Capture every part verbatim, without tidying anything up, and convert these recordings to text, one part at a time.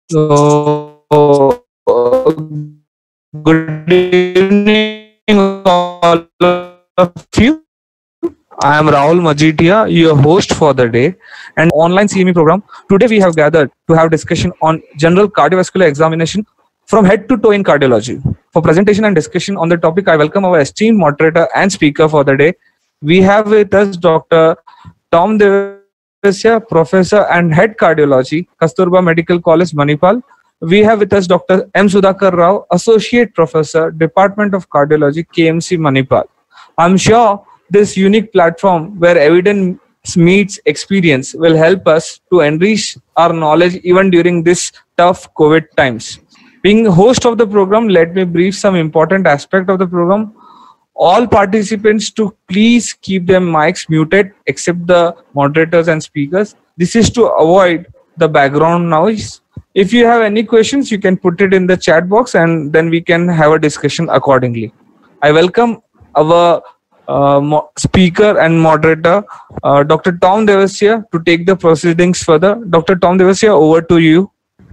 So, uh, good evening, all of you. I am Rahul Majitia, your host for the day and online C M E program. Today, we have gathered to have discussion on general cardiovascular examination from head to toe in cardiology. For presentation and discussion on the topic, I welcome our esteemed moderator and speaker for the day. We have with us Doctor Tom Devasya, Professor and Head Cardiology, Kasturba Medical College, Manipal. We have with us Doctor M. Sudhakar Rao, Associate Professor, Department of Cardiology, K M C, Manipal. I'm sure this unique platform where evidence meets experience will help us to enrich our knowledge even during this tough COVID times. Being host of the program, let me brief some important aspect of the program. All participants to please keep their mics muted except the moderators and speakers. This is to avoid the background noise. If you have any questions, you can put it in the chat box and then we can have a discussion accordingly. I welcome our uh, mo- speaker and moderator, uh, Doctor Tom Devasya, to take the proceedings further. Doctor Tom Devasya, over to you.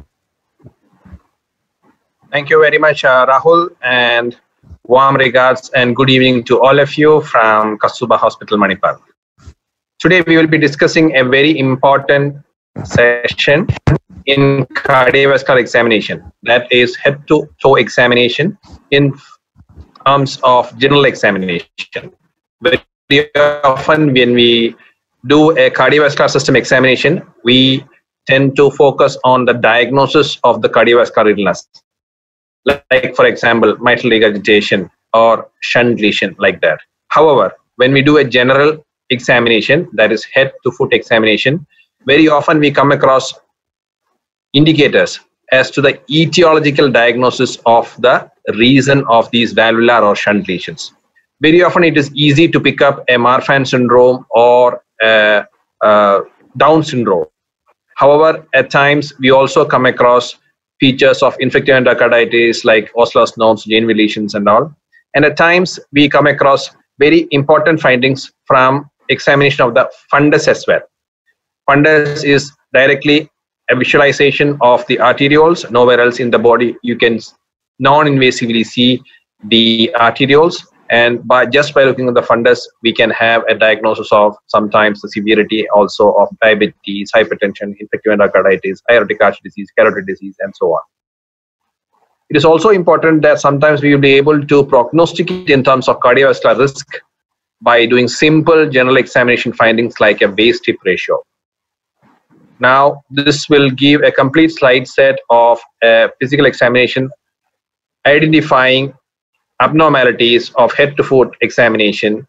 Thank you very much, uh, Rahul, and warm regards and good evening to all of you from Kasturba Hospital, Manipal. Today we will be discussing a very important session in cardiovascular examination, that is head to toe examination in terms of general examination. Very often when we do a cardiovascular system examination, we tend to focus on the diagnosis of the cardiovascular illness, like for example mitral regurgitation or shunt lesion, like that. However, when we do a general examination, that is head to foot examination, very often we come across indicators as to the etiological diagnosis of the reason of these valvular or shunt lesions. Very often it is easy to pick up a Marfan syndrome or a, a Down syndrome. However, at times we also come across features of infective endocarditis like Osler's nodes, Janeway lesions and all. And at times we come across very important findings from examination of the fundus as well. Fundus is directly a visualization of the arterioles. Nowhere else in the body you can non-invasively see the arterioles, and by just by looking at the fundus we can have a diagnosis of sometimes the severity also of diabetes, hypertension, infective endocarditis, aortic arch disease, carotid disease and so on. It is also important that sometimes we will be able to prognosticate in terms of cardiovascular risk by doing simple general examination findings like a waist hip ratio. Now, this will give a complete slide set of a physical examination identifying abnormalities of head to foot examination,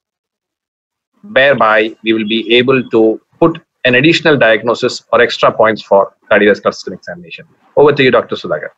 whereby we will be able to put an additional diagnosis or extra points for cardiovascular system examination. Over to you, Doctor Sudhakar.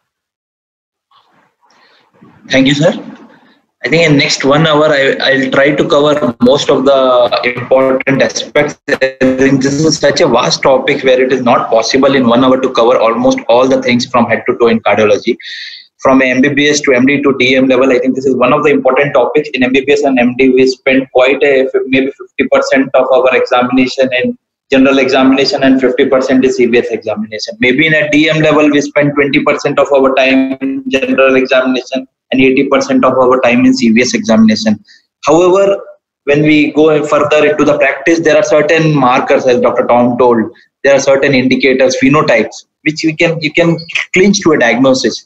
Thank you, sir. I think in next one hour, I, I'll try to cover most of the important aspects. I think this is such a vast topic where it is not possible in one hour to cover almost all the things from head to toe in cardiology. From M B B S to M D to D M level, I think this is one of the important topics. In M B B S and M D, we spend quite a, maybe fifty percent of our examination in general examination and fifty percent is C V S examination. Maybe in a D M level, we spend twenty percent of our time in general examination and eighty percent of our time in C V S examination. However, when we go further into the practice, there are certain markers, as Doctor Tom told, there are certain indicators, phenotypes, which we can you can clinch to a diagnosis.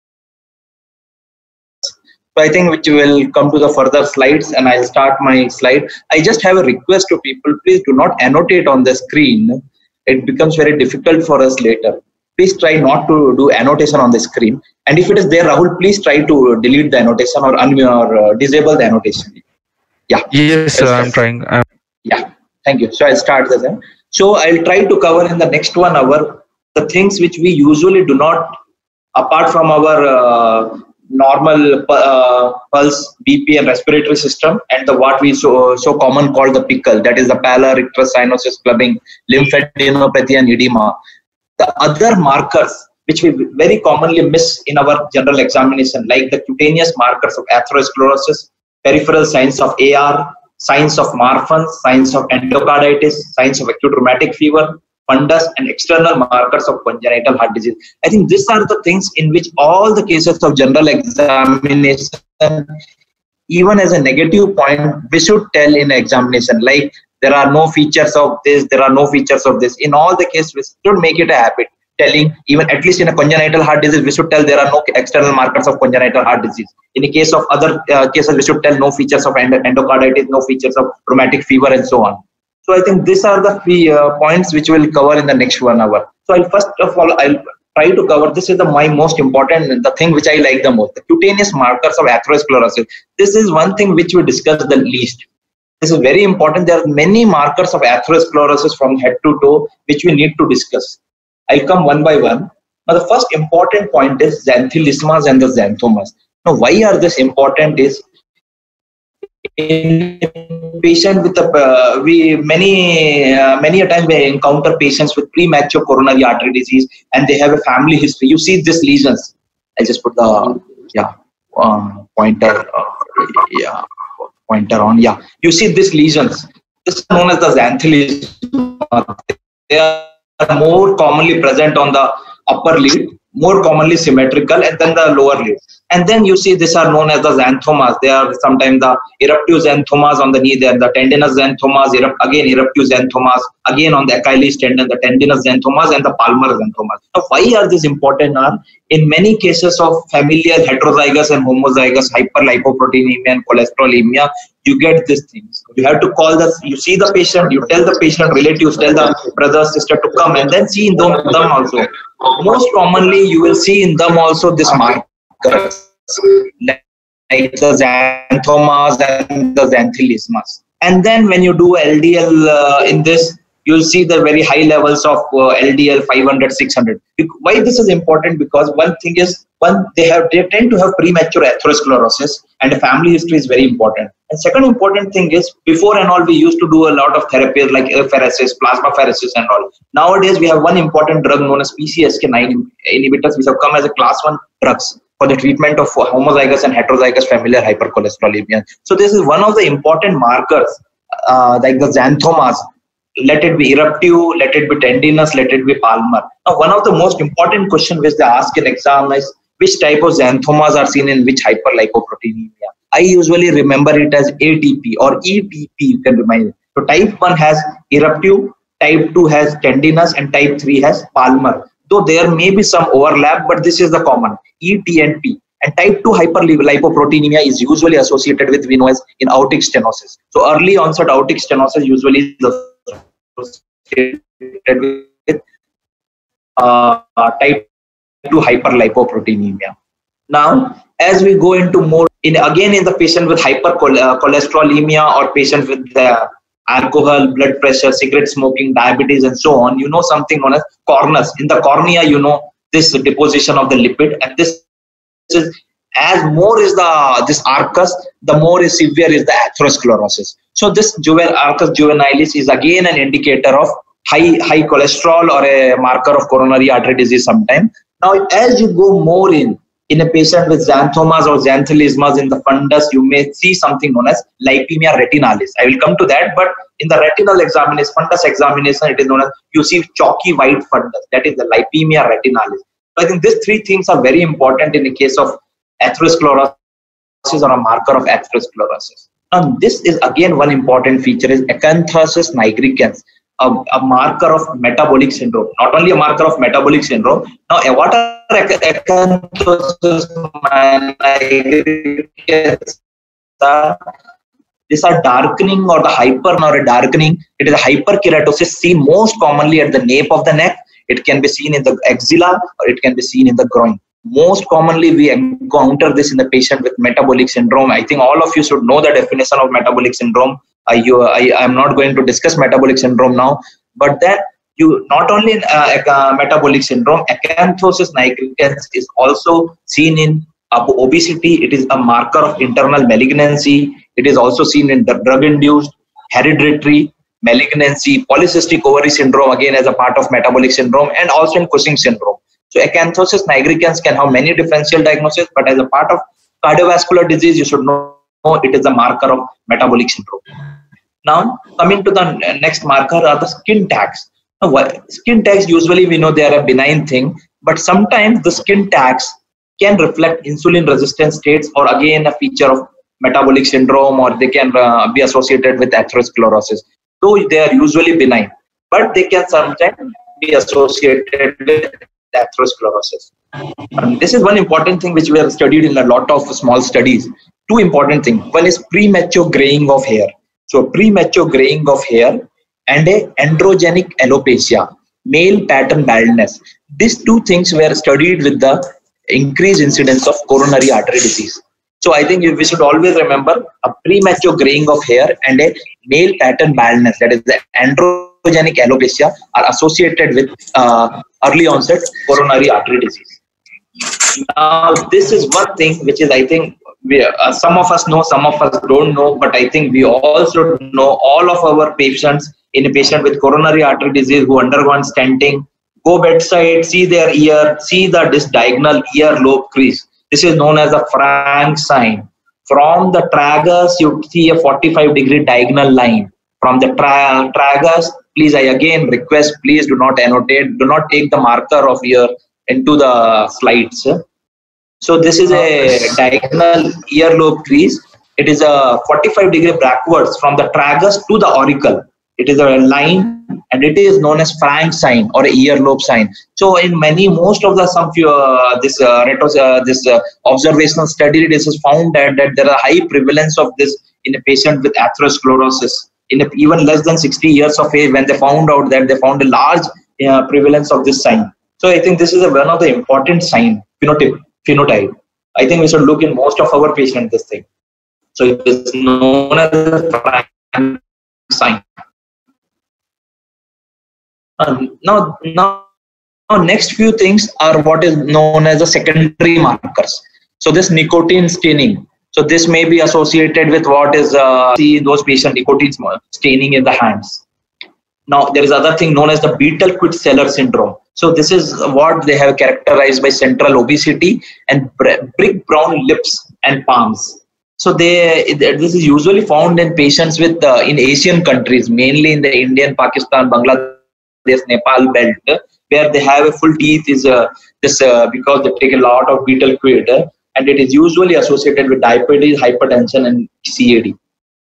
So I think which will come to the further slides, and I'll start my slide. I just have a request to people, please do not annotate on the screen. It becomes very difficult for us later. Please try not to do annotation on the screen. And if it is there, Rahul, please try to delete the annotation or, un or uh, disable the annotation. Yeah. Yes, sir, I'm trying. I'm yeah, thank you. So I'll start this. So I'll try to cover in the next one hour the things which we usually do not, apart from our uh, normal uh, pulse, B P and respiratory system, and the what we so so common called the pickle, that is the pallor, icterus, cyanosis, clubbing, lymphadenopathy and edema. The other markers which we very commonly miss in our general examination, like the cutaneous markers of atherosclerosis, peripheral signs of A R, signs of Marfan, signs of endocarditis, signs of acute rheumatic fever, fundus, and external markers of congenital heart disease. I think these are the things in which all the cases of general examination, even as a negative point, we should tell in examination, like there are no features of this, there are no features of this. In all the cases, we should make it a habit telling, even at least in a congenital heart disease, we should tell there are no external markers of congenital heart disease. In the case of other uh, cases, we should tell no features of endo endocarditis, no features of rheumatic fever, and so on. So I think these are the three uh, points which we'll cover in the next one hour. So I'll first of all, I'll try to cover, this is the my most important, the thing which I like the most, the cutaneous markers of atherosclerosis. This is one thing which we discuss the least. This is very important. There are many markers of atherosclerosis from head to toe which we need to discuss. I'll come one by one. Now the first important point is xanthelismas and the xanthomas. Now why are this important is, in patient with the uh, we many uh, many a time we encounter patients with premature coronary artery disease and they have a family history. You see these lesions. I'll just put the yeah uh, pointer uh, yeah pointer on. Yeah, you see these lesions. This is known as the xanthelisma. They are more commonly present on the upper lid, more commonly symmetrical, and then the lower lid. And then you see these are known as the xanthomas. They are sometimes the eruptive xanthomas on the knee. They are the tendinous xanthomas, erupt, again eruptive xanthomas, again on the Achilles tendon, the tendinous xanthomas and the palmar xanthomas. Now, why are these important? Are in many cases of familial heterozygous and homozygous hyperlipoproteinemia and cholesterolemia, you get these things. You have to call the, you see the patient, you tell the patient, relatives, tell the brother, sister to come, and then see in them, them also. Most commonly, you will see in them also this markers, like the xanthomas and the xanthelismas. And then when you do L D L uh, in this, you'll see the very high levels of uh, L D L five hundred, six hundred. Why this is important? Because one thing is, one, they have they tend to have premature atherosclerosis, and a family history is very important. And second important thing is, before and all, we used to do a lot of therapies like apheresis, plasmapheresis and all. Nowadays, we have one important drug known as P C S K nine inhibitors, which have come as a class one drugs for the treatment of homozygous and heterozygous familial hypercholesterolemia. So this is one of the important markers, uh, like the xanthomas. Let it be eruptive, let it be tendinous, let it be palmar. Now, one of the most important questions which they ask in exam is, which type of xanthomas are seen in which hyperlipoproteinemia? I usually remember it as A T P or E T P, you can remind it. So type one has eruptive, type two has tendinous, and type three has palmar. Though there may be some overlap, but this is the common, E, T and P. And type two hyperlipoproteinemia is usually associated with, we know as, in aortic stenosis. So early onset aortic stenosis usually is associated with uh, type two hyperlipoproteinemia. Now, as we go into more, in again in the patient with hypercholesterolemia or patient with the alcohol, blood pressure, cigarette smoking, diabetes, and so on, you know something known as cornus. In the cornea, you know this deposition of the lipid, and this is, as more is the this arcus, the more is severe is the atherosclerosis. So this juvenile arcus juvenilis is again an indicator of high high cholesterol or a marker of coronary artery disease sometime. Now, as you go more in, in a patient with xanthomas or xanthelismas in the fundus, you may see something known as lipemia retinalis. I will come to that, but in the retinal examination, fundus examination, it is known as, you see chalky white fundus. That is the lipemia retinalis. So I think these three things are very important in the case of atherosclerosis or a marker of atherosclerosis. Now, this is again one important feature is acanthosis nigricans. A, a marker of metabolic syndrome, not only a marker of metabolic syndrome. Now, what are acanthosis nigricans? These are darkening or the hyper or a darkening. It is a hyperkeratosis seen most commonly at the nape of the neck. It can be seen in the axilla or it can be seen in the groin. Most commonly, we encounter this in the patient with metabolic syndrome. I think all of you should know the definition of metabolic syndrome. Uh, you, I am not going to discuss metabolic syndrome now, but then you not only in uh, uh, metabolic syndrome, acanthosis nigricans is also seen in uh, obesity. It is a marker of internal malignancy. It is also seen in the drug-induced hereditary malignancy, polycystic ovary syndrome, again as a part of metabolic syndrome, and also in Cushing syndrome. So acanthosis nigricans can have many differential diagnoses, but as a part of cardiovascular disease, you should know it is a marker of metabolic syndrome. Now, coming to the next marker are the skin tags. Now, what, skin tags usually we know they are a benign thing, but sometimes the skin tags can reflect insulin resistant states or again a feature of metabolic syndrome, or they can uh, be associated with atherosclerosis. So they are usually benign, but they can sometimes be associated with atherosclerosis. And this is one important thing which we have studied in a lot of small studies. Two important things. One is premature graying of hair. So premature graying of hair and a androgenic alopecia, male pattern baldness. These two things were studied with the increased incidence of coronary artery disease. So I think we should always remember a premature graying of hair and a male pattern baldness, that is the androgenic alopecia, are associated with uh, early onset coronary artery disease. Now, this is one thing which is, I think, we, uh, some of us know, some of us don't know, but I think we all should know. All of our patients, in a patient with coronary artery disease who undergone stenting, go bedside, see their ear, see the this diagonal ear lobe crease. This is known as the Frank sign. From the tragus, you see a forty-five degree diagonal line. From the tra tragus, please, I again request, please do not annotate, do not take the marker of ear into the slides. So this is a diagonal earlobe crease. It is a forty-five degree backwards from the tragus to the auricle. It is a line, and it is known as Frank sign or a earlobe sign. So in many, most of the some few uh, this uh, retros, uh, this uh, observational study, this is found that, that there are high prevalence of this in a patient with atherosclerosis. In a, even less than sixty years of age, when they found out that they found a large uh, prevalence of this sign. So I think this is a, one of the important sign phenotype. Phenotype. I think we should look in most of our patients this thing. So it is known as a Frank sign. Um, now, now, now, next few things are what is known as the secondary markers. So this nicotine staining. So this may be associated with what is uh, see those patients nicotine staining in the hands. Now there is other thing known as the Beetle-Quid-Seller syndrome. So this is what they have characterized by central obesity and brick brown lips and palms. So they this is usually found in patients with uh, in Asian countries, mainly in the Indian, Pakistan, Bangladesh, Nepal belt, where they have a full teeth is uh, this uh, because they take a lot of betel quid, uh, and it is usually associated with diabetes, hypertension, and C A D.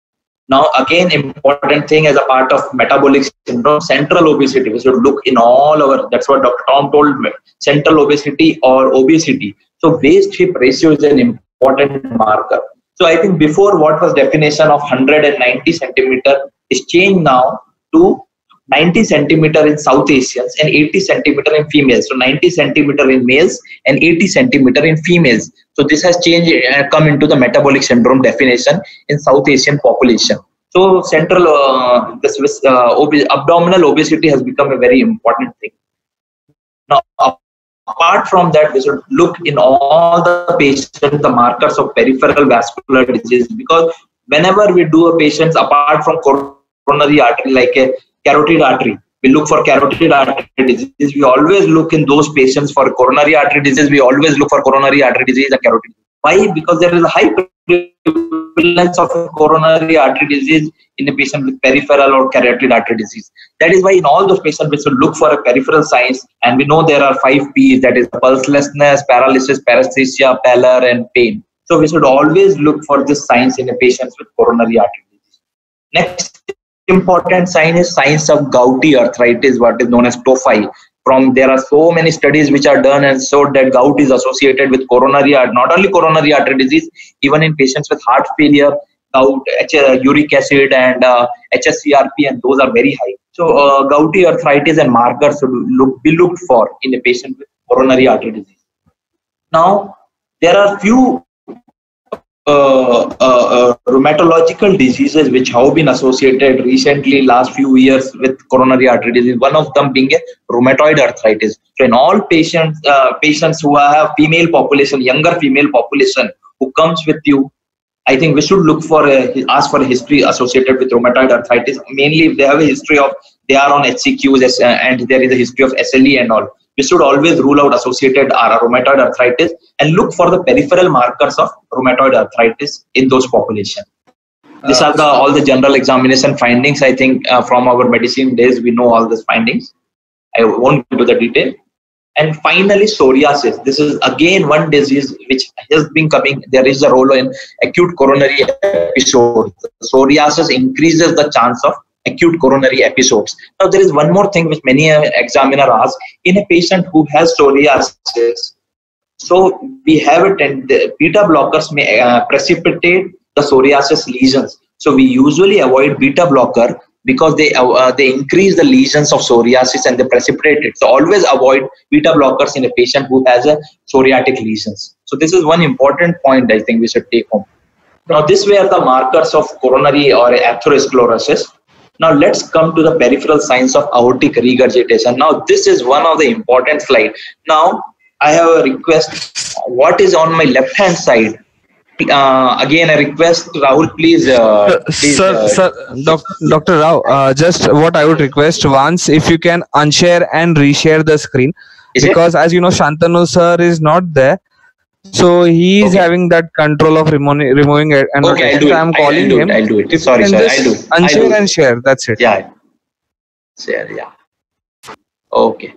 Now again, important thing as a part of metabolic syndrome, central obesity. We should look in all our. That's what Doctor Tom told me. Central obesity or obesity. So waist hip ratio is an important marker. So I think before what was definition of one hundred ninety centimeter is changed now to ninety centimeter in South Asians and eighty centimeter in females. So ninety centimeter in males and eighty centimeter in females. So this has changed and come into the metabolic syndrome definition in South Asian population. So central uh, this uh, ob abdominal obesity has become a very important thing. Now, apart from that, we should look in all the patients the markers of peripheral vascular disease, because whenever we do a patients apart from coronary artery like a carotid artery, we look for carotid artery disease. We always look in those patients for coronary artery disease. We always look for coronary artery disease and carotid. Why? Because there is a high prevalence of coronary artery disease in a patient with peripheral or carotid artery disease. That is why in all those patients we should look for a peripheral signs, and we know there are five P's, that is pulselessness, paralysis, paresthesia, pallor, and pain. So we should always look for this signs in a patients with coronary artery disease. Next important sign is signs of gouty arthritis, what is known as tophi. From there are so many studies which are done and showed that gout is associated with coronary artery, not only coronary artery disease, even in patients with heart failure, gout, uric acid, and uh, H S C R P, and those are very high. So uh, gouty arthritis and markers should look, be looked for in a patient with coronary artery disease. Now there are few Uh, uh, uh, rheumatological diseases which have been associated recently last few years with coronary artery disease, one of them being a rheumatoid arthritis. So in all patients uh, patients who have female population, younger female population who comes with you, I think we should look for a, ask for a history associated with rheumatoid arthritis. Mainly if they have a history of, they are on H C Qs and there is a history of S L E and all, we should always rule out associated rheumatoid arthritis and look for the peripheral markers of rheumatoid arthritis in those population. These are the all the general examination findings. I think uh, from our medicine days we know all these findings. I won't go into the detail. And finally, psoriasis. This is again one disease which has been coming. There is a role in acute coronary episodes. Psoriasis increases the chance of acute coronary episodes. Now, there is one more thing which many examiner ask in a patient who has psoriasis. So we have a ten- beta blockers may uh, precipitate the psoriasis lesions. So we usually avoid beta blocker because they uh, they increase the lesions of psoriasis and they precipitate it. So always avoid beta blockers in a patient who has a psoriatic lesions. So this is one important point I think we should take home. Now this were the markers of coronary or atherosclerosis. Now let's come to the peripheral signs of aortic regurgitation. Now this is one of the important slide. Now I have a request. What is on my left hand side? Uh, again, I request Rahul, please. Uh, please sir, uh, sir, doc, Doctor Rao, uh, just what I would request once, if you can unshare and reshare the screen, is it? because as you know, Shantanu sir is not there, so he is Okay. having that control of removing removing it. And Okay, I'll do it. I'm I'll- calling I'll do him. it. I'll do it. If you Sorry, can sorry. just I'll do it. I'll unshare do it. and share. That's it. Yeah. Share, yeah. Okay.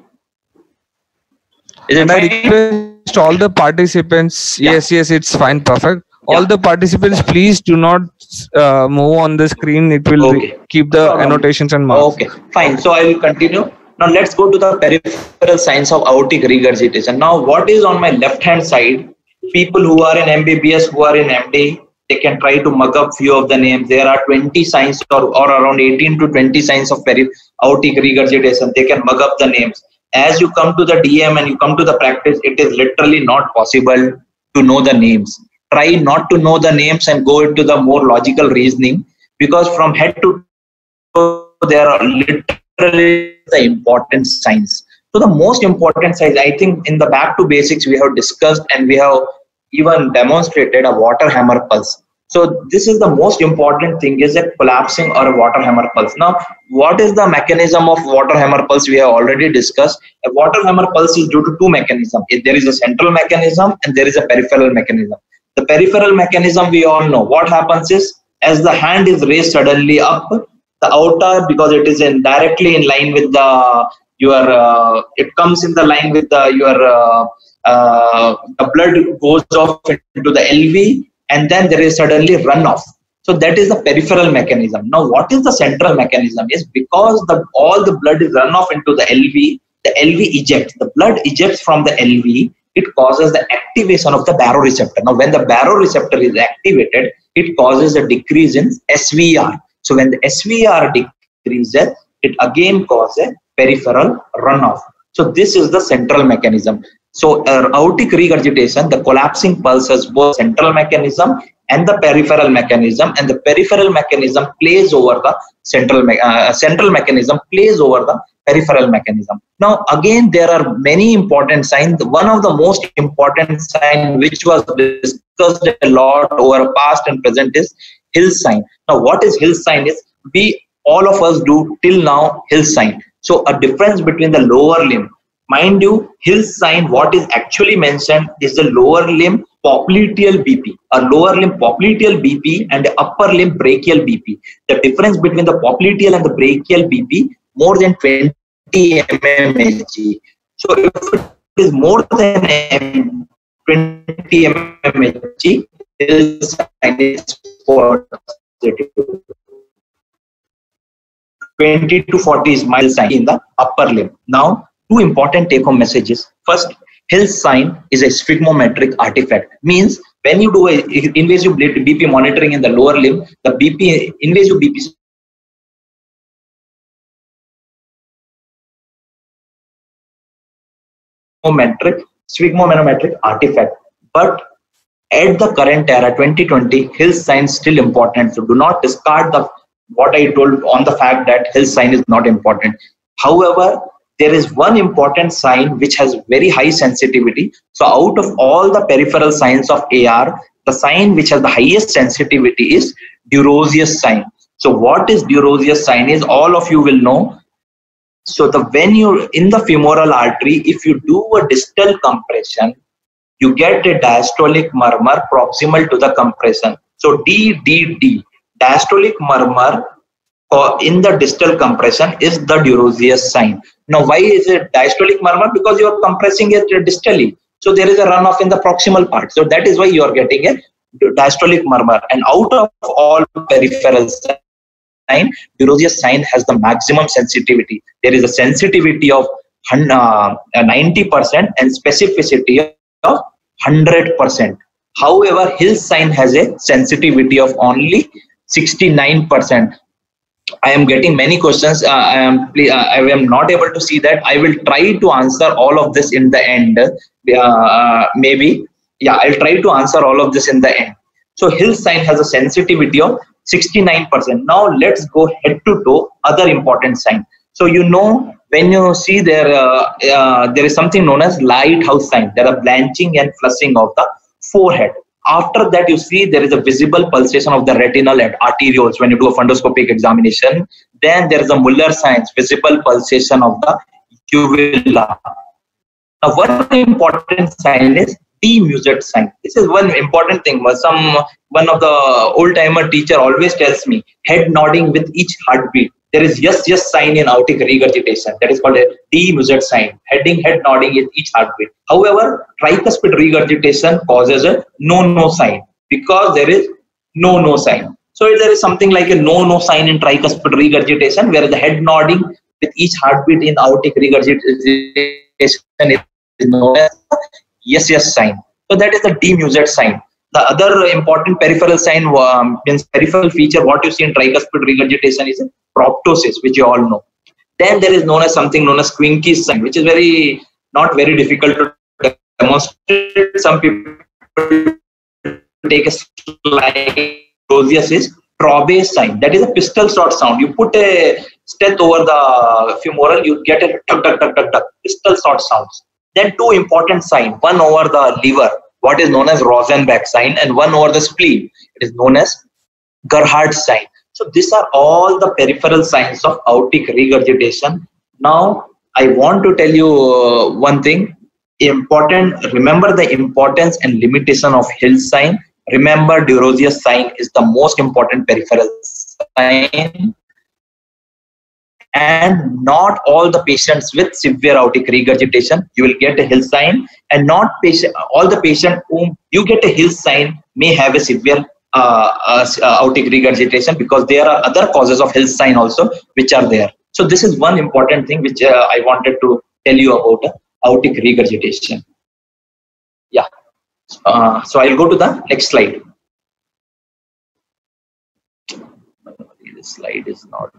Is it And I fine? request all the participants. Yeah. Yes, yes, it's fine, perfect. All Yeah. the participants, please do not uh, move on the screen. It will Okay. re- keep the No problem. annotations and marks. Okay, fine. So I will continue. Now let's go to the peripheral signs of aortic regurgitation. Now what is on my left hand side? People who are in M B B S, who are in M D, they can try to mug up few of the names. There are twenty signs or, or around eighteen to twenty signs of peri- aortic regurgitation. They can mug up the names. As you come to the D M and you come to the practice, it is literally not possible to know the names. Try not to know the names and go into the more logical reasoning, because from head to toe, there are literally the important signs. So the most important signs, I think in the back to basics, we have discussed and we have even demonstrated a water hammer pulse. So this is the most important thing, is a collapsing or a water hammer pulse. Now, what is the mechanism of water hammer pulse? We have already discussed. A water hammer pulse is due to two mechanisms. There is a central mechanism and there is a peripheral mechanism. The peripheral mechanism, we all know. What happens is, as the hand is raised suddenly up, the outer, because it is in directly in line with the your, uh, it comes in the line with the your uh, uh, the blood goes off into the L V, and then there is suddenly runoff. So that is the peripheral mechanism. Now, what is the central mechanism? Is because the all the blood is run off into the L V, the L V ejects. The blood ejects from the L V. It causes the activation of the baroreceptor. Now, when the baroreceptor is activated, it causes a decrease in S V R. So when the S V R decreases, it again causes peripheral runoff. So this is the central mechanism. So uh, aortic regurgitation, the collapsing pulse has both central mechanism and the peripheral mechanism, and the peripheral mechanism plays over the central me uh, central mechanism plays over the peripheral mechanism. Now again, there are many important signs. One of the most important sign which was discussed a lot over past and present is Hill sign. Now what is Hill sign is, we all of us do till now Hill sign. So a difference between the lower limb, mind you, Hill sign, what is actually mentioned is the lower limb popliteal B P, a lower limb popliteal B P and the upper limb brachial B P. The difference between the popliteal and the brachial B P more than twenty millimeters Hg. So if it is more than twenty millimeters Hg, Hill sign is positive. twenty to forty is mild sign in the upper limb. Now, two important take-home messages. First, Hill sign is a sphygmometric artifact. Means when you do a invasive B P monitoring in the lower limb, the B P invasive B P sphygmometric sphygmomanometric artifact. But at the current era, twenty twenty, Hill sign is still important. So do not discard the what I told on the fact that Hill sign is not important. However, there is one important sign which has very high sensitivity. So out of all the peripheral signs of A R, the sign which has the highest sensitivity is Durozius sign. So what is Durozius sign is, all of you will know. So the when you in the femoral artery, if you do a distal compression, you get a diastolic murmur proximal to the compression. So D D D, diastolic murmur in the distal compression is the Durozius sign. Now, why is it diastolic murmur? Because you are compressing it distally. So there is a runoff in the proximal part. So that is why you are getting a diastolic murmur. And out of all peripheral sign, Durozius sign has the maximum sensitivity. There is a sensitivity of ninety percent and specificity of one hundred percent. However, Hill's sign has a sensitivity of only sixty-nine percent. I am getting many questions. Uh, I am I am not able to see that. I will try to answer all of this in the end. Uh, maybe, yeah, I'll try to answer all of this in the end. So Hill's sign has a sensitivity of sixty-nine percent. Now let's go head to toe other important sign. So you know, when you see there, uh, uh, there is something known as lighthouse sign. There are blanching and flushing of the forehead. After that, you see there is a visible pulsation of the retinal and arterioles when you do a fundoscopic examination. Then there is a Muller signs, visible pulsation of the uvula. Now, one important sign is de-Muset sign. This is one important thing. Some one of the old-timer teacher always tells me, head nodding with each heartbeat. There is yes, yes sign in aortic regurgitation. That is called a de-Muset sign. Heading, head nodding in each heartbeat. However, tricuspid regurgitation causes a no-no sign because there is no-no sign. So there is something like a no-no sign in tricuspid regurgitation where the head nodding with each heartbeat in aortic regurgitation is known as yes, yes sign. So that is the de-Muset sign. The other important peripheral sign, um, means peripheral feature, what you see in tricuspid regurgitation is proptosis, which you all know. Then there is known as something known as Quincke's sign, which is very not very difficult to demonstrate. Some people take a slide. Durozius is Traube sign. That is a pistol shot sound. You put a stent over the femoral, you get a tuck, tuck, tuck, tuck, tuck, pistol shot sounds. Then two important signs, one over the liver, what is known as Rosenbach sign, and one over the spleen, it is known as Gerhardt sign. So these are all the peripheral signs of aortic regurgitation. Now, I want to tell you uh, one thing important. Remember the importance and limitation of Hill's sign. Remember, Durozius sign is the most important peripheral sign. And not all the patients with severe aortic regurgitation, you will get a Hill's sign, and not patient, all the patients whom you get a Hill's sign may have a severe uh, uh, aortic regurgitation, because there are other causes of Hill's sign also which are there. So this is one important thing which uh, I wanted to tell you about uh, aortic regurgitation. Yeah. Uh, so I'll go to the next slide. This slide is not.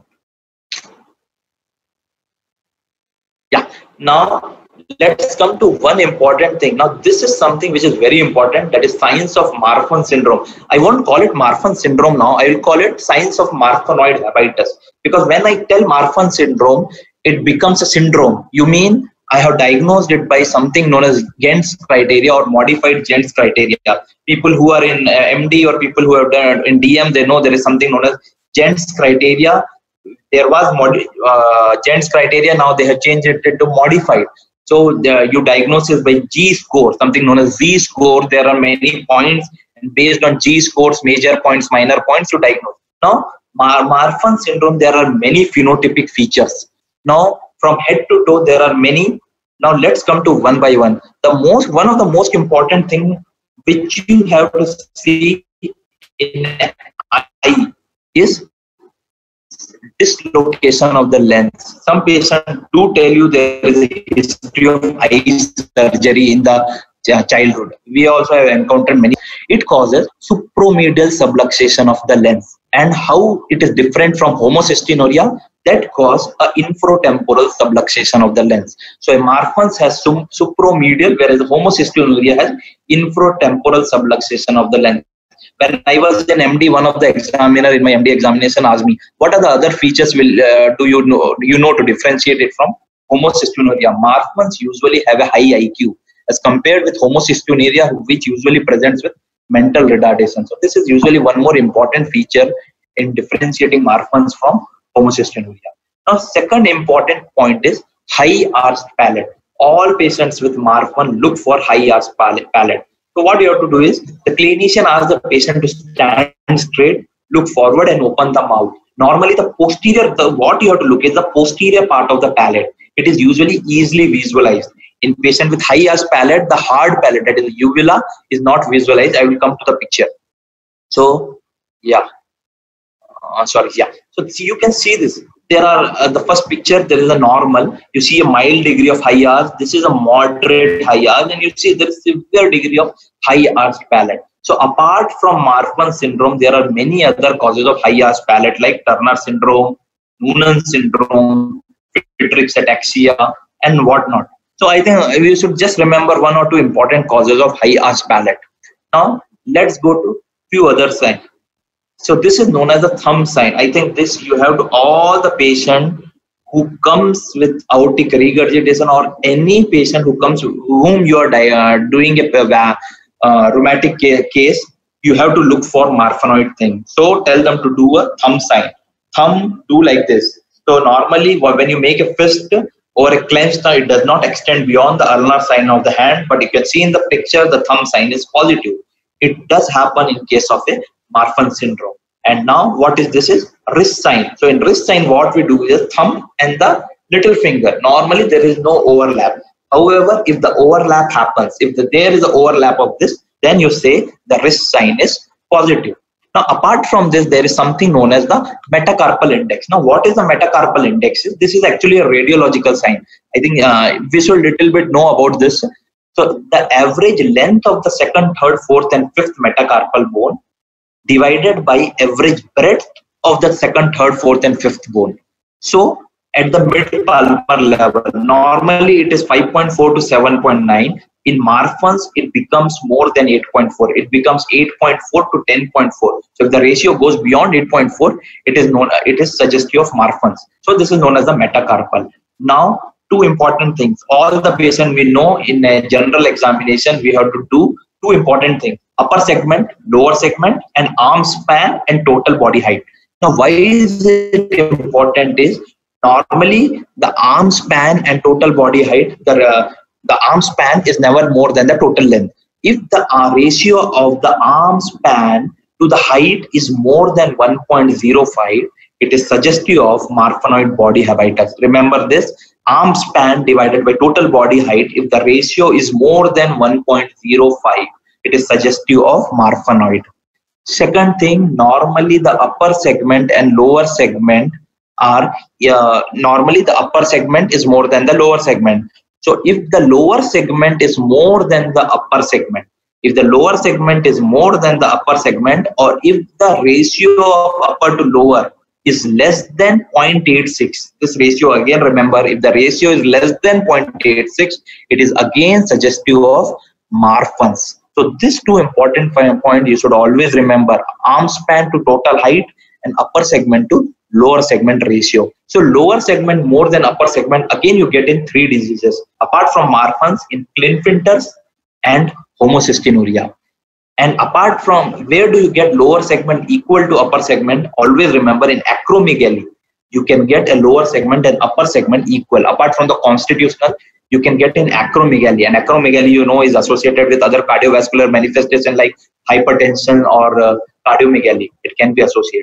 Yeah, now let's come to one important thing. Now, this is something which is very important, that is signs of Marfan syndrome. I won't call it Marfan syndrome now, I will call it signs of Marfanoid habitus. Because when I tell Marfan syndrome, it becomes a syndrome. You mean I have diagnosed it by something known as Gent's criteria or modified Gent's criteria. People who are in uh, M D or people who have done in D M, they know there is something known as Gent's criteria. There was modi uh, Gent's criteria, now they have changed it to modified. So the, you diagnose it by G score, something known as Z score. There are many points, and based on G scores, major points, minor points, to diagnose. Now, Mar Marfan syndrome, there are many phenotypic features. Now, from head to toe, there are many. Now, let's come to one by one. The most, one of the most important thing which you have to see in an eye is dislocation of the lens. Some patients do tell you there is a history of eye surgery in the childhood. We also have encountered many. It causes supromedial subluxation of the lens. And how it is different from homocystinuria, that cause a infratemporal subluxation of the lens. So a Marfan's has supromedial, whereas homocystinuria has infratemporal subluxation of the lens. When I was in M D, one of the examiner in my M D examination asked me, what are the other features will uh, do you know do you know to differentiate it from homocystinuria? Marfan's usually have a high I Q as compared with homocystinuria, which usually presents with mental retardation. So this is usually one more important feature in differentiating Marfan's from homocystinuria. Now, second important point is high arched palate. All patients with Marfan look for high arched palate. So what you have to do is, the clinician asks the patient to stand straight, look forward and open the mouth. Normally the posterior, the, what you have to look is the posterior part of the palate. It is usually easily visualized. In patient with high arch palate, the hard palate, that is the uvula, is not visualized. I will come to the picture. So, yeah. Uh, sorry, yeah. So see, you can see this. There are uh, the first picture. There is a normal. You see a mild degree of high arch. This is a moderate high arch, and you see there is severe degree of high arch palate. So apart from Marfan syndrome, there are many other causes of high arch palate like Turner syndrome, Noonan syndrome, Friedreich's ataxia, and whatnot. So I think we should just remember one or two important causes of high arch palate. Now let's go to few other signs. So this is known as the thumb sign. I think this you have to all the patient who comes with aortic regurgitation, or any patient who comes whom you are uh, doing a uh, rheumatic case, you have to look for Marfanoid thing. So tell them to do a thumb sign. Thumb do like this. So normally when you make a fist or a clenched thumb, it does not extend beyond the ulnar sign of the hand, but you can see in the picture the thumb sign is positive. It does happen in case of a Marfan syndrome. And now what is this is wrist sign. So in wrist sign, what we do is thumb and the little finger. Normally there is no overlap. However, if the overlap happens, if the, there is an overlap of this, then you say the wrist sign is positive. Now apart from this, there is something known as the metacarpal index. Now what is the metacarpal index? This is actually a radiological sign. I think uh, we should little bit know about this. So the average length of the second, third, fourth and fifth metacarpal bone divided by average breadth of the second, third, fourth and fifth bone. So at the mid palmar level, normally it is five point four to seven point nine. In Marfan's, it becomes more than eight point four. It becomes eight point four to ten point four. So if the ratio goes beyond eight point four, it is known, it is suggestive of Marfan's. So this is known as the metacarpal. Now, two important things. All the patient we know in a general examination, we have to do two important things: upper segment, lower segment, and arm span and total body height. Now, why is it important is normally the arm span and total body height, the, uh, the arm span is never more than the total length. If the uh, ratio of the arm span to the height is more than one point zero five, it is suggestive of Marfanoid body habitus. Remember this, arm span divided by total body height, if the ratio is more than one point zero five, it is suggestive of Marfanoid. Second thing, normally the upper segment and lower segment are, uh, normally the upper segment is more than the lower segment. So if the lower segment is more than the upper segment, if the lower segment is more than the upper segment, or if the ratio of upper to lower is less than zero point eight six, this ratio again, remember, if the ratio is less than zero point eight six, it is again suggestive of Marfan's. So these two important points you should always remember: arm span to total height and upper segment to lower segment ratio. So lower segment more than upper segment, again you get in three diseases apart from Marfan's, in Klinefelter's and homocystinuria. And apart from, where do you get lower segment equal to upper segment? Always remember, in acromegaly you can get a lower segment and upper segment equal. Apart from the constitutional, you can get in acromegaly, and acromegaly, you know, is associated with other cardiovascular manifestation like hypertension or uh, cardiomegaly. It can be associated.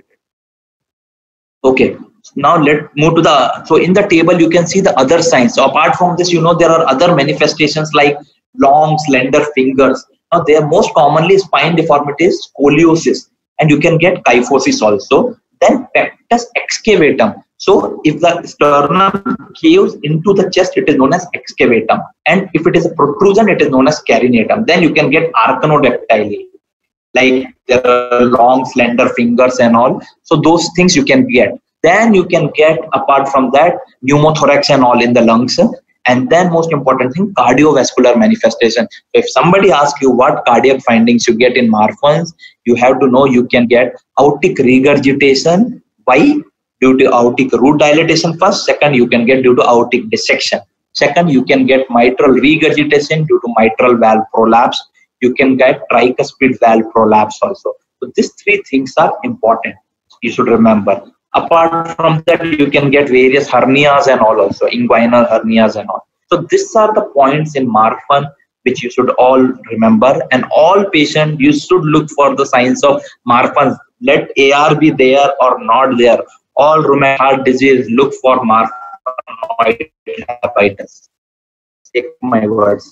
Okay, now let's move to the, so in the table you can see the other signs. So apart from this, you know, there are other manifestations like long slender fingers. Now they are most commonly spine deformities, scoliosis, and you can get kyphosis also. Then pectus excavatum. So if the sternum caves into the chest, it is known as excavatum, and if it is a protrusion, it is known as carinatum. Then you can get arachnodactyly, like there are long slender fingers and all. So those things you can get. Then you can get, apart from that, pneumothorax and all in the lungs. And then most important thing, cardiovascular manifestation. If somebody asks you what cardiac findings you get in Marfan's, you have to know you can get aortic regurgitation. Why? Due to aortic root dilatation first. Second, you can get due to aortic dissection. Second, you can get mitral regurgitation due to mitral valve prolapse. You can get tricuspid valve prolapse also. So these three things are important. You should remember. Apart from that, you can get various hernias and all also, inguinal hernias and all. So these are the points in Marfan which you should all remember, and all patients, you should look for the signs of Marfan. Let A R be there or not there, all rheumatoid heart disease look for marfanoid hepatitis. Take my words.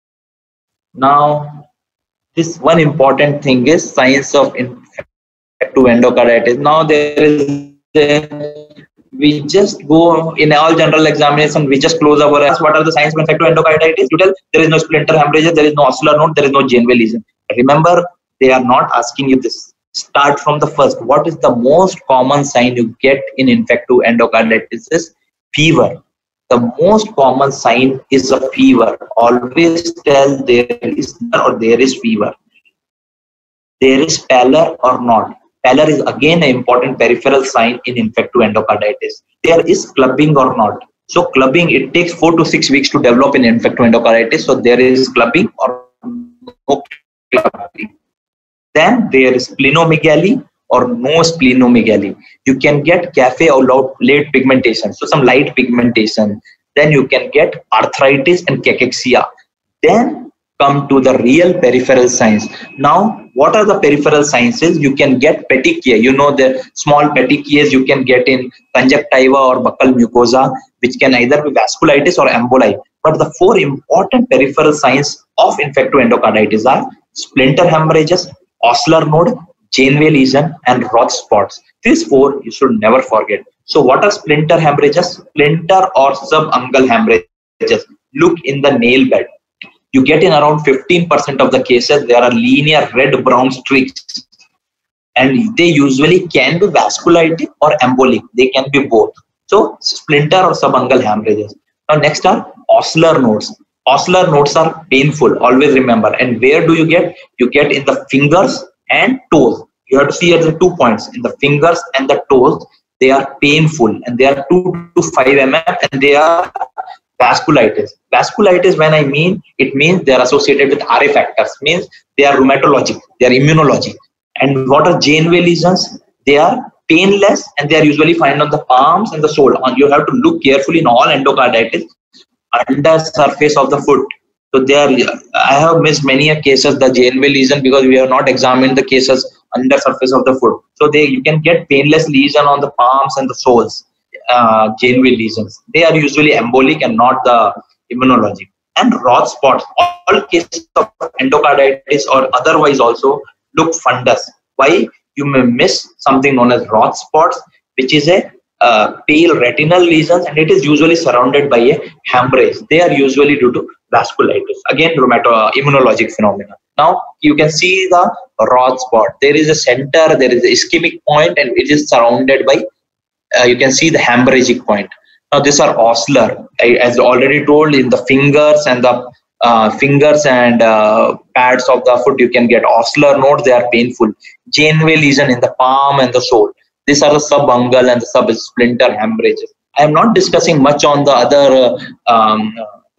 Now, this one important thing is signs of infective endocarditis. Now there is a, we just go in all general examination, we just close our eyes. What are the signs of infective endocarditis? You tell there is no splinter hemorrhage, there is no ocular node, there is no Janeway lesion. Remember, they are not asking you this. Start from the first. What is the most common sign you get in infective endocarditis? Is fever. The most common sign is a fever. Always tell there is or there is fever. There is pallor or not. Pallor is again an important peripheral sign in infective endocarditis. There is clubbing or not. So clubbing, it takes four to six weeks to develop in infective endocarditis. So there is clubbing or no clubbing. Then there is splenomegaly or no splenomegaly. You can get cafe or late pigmentation, so some light pigmentation. Then you can get arthritis and cachexia. Then come to the real peripheral signs. Now, what are the peripheral signs? You can get petechia. You know the small petechias you can get in conjunctiva or buccal mucosa, which can either be vasculitis or emboli. But the four important peripheral signs of infective endocarditis are splinter hemorrhages, ocular node, Janeway lesion, and Roth spots. These four you should never forget. So what are splinter hemorrhages? Splinter or subungual hemorrhages. Look in the nail bed. You get in around fifteen percent of the cases, there are linear red-brown streaks. And they usually can be vasculitic or embolic. They can be both. So splinter or subungual hemorrhages. Now next are ocular nodes. Ocular nodes are painful, always remember. And where do you get? You get in the fingers and toes. You have to see at the two points. In the fingers and the toes, they are painful and they are two to five millimeters and they are vasculitis. Vasculitis, when I mean, it means they are associated with R A factors, means they are rheumatologic, they are immunologic. And what are Janeway lesions? They are painless and they are usually found on the palms and the sole. You have to look carefully in all endocarditis under surface of the foot. So they are, I have missed many cases the Janeway lesion because we have not examined the cases under surface of the foot. So they you can get painless lesion on the palms and the soles, uh, Janeway lesions. They are usually embolic and not the immunologic. And Roth spots, all cases of endocarditis or otherwise also look fundus. Why? You may miss something known as Roth spots, which is a uh, pale retinal lesions, and it is usually surrounded by a hemorrhage. They are usually due to vasculitis. Again, rheumato immunologic phenomena. Now you can see the Roth spot. There is a center, there is a ischemic point, and it is surrounded by. Uh, you can see the hemorrhagic point. Now these are ocular, as already told, in the fingers and the uh, fingers and uh, pads of the foot. You can get ocular nodes. They are painful. Janeway lesion in the palm and the sole. These are the subungual and the subsplinter hemorrhages. I am not discussing much on the other uh, um,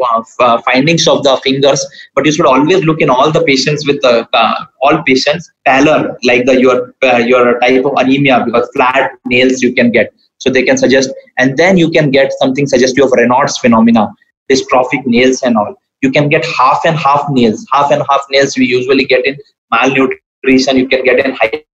uh, findings of the fingers, but you should always look in all the patients with uh, uh, all patients pallor, like the your uh, your type of anemia, because flat nails you can get. So they can suggest, and then you can get something suggestive of Raynaud's phenomena, dystrophic nails and all. You can get half and half nails. Half and half nails we usually get in malnutrition. You can get in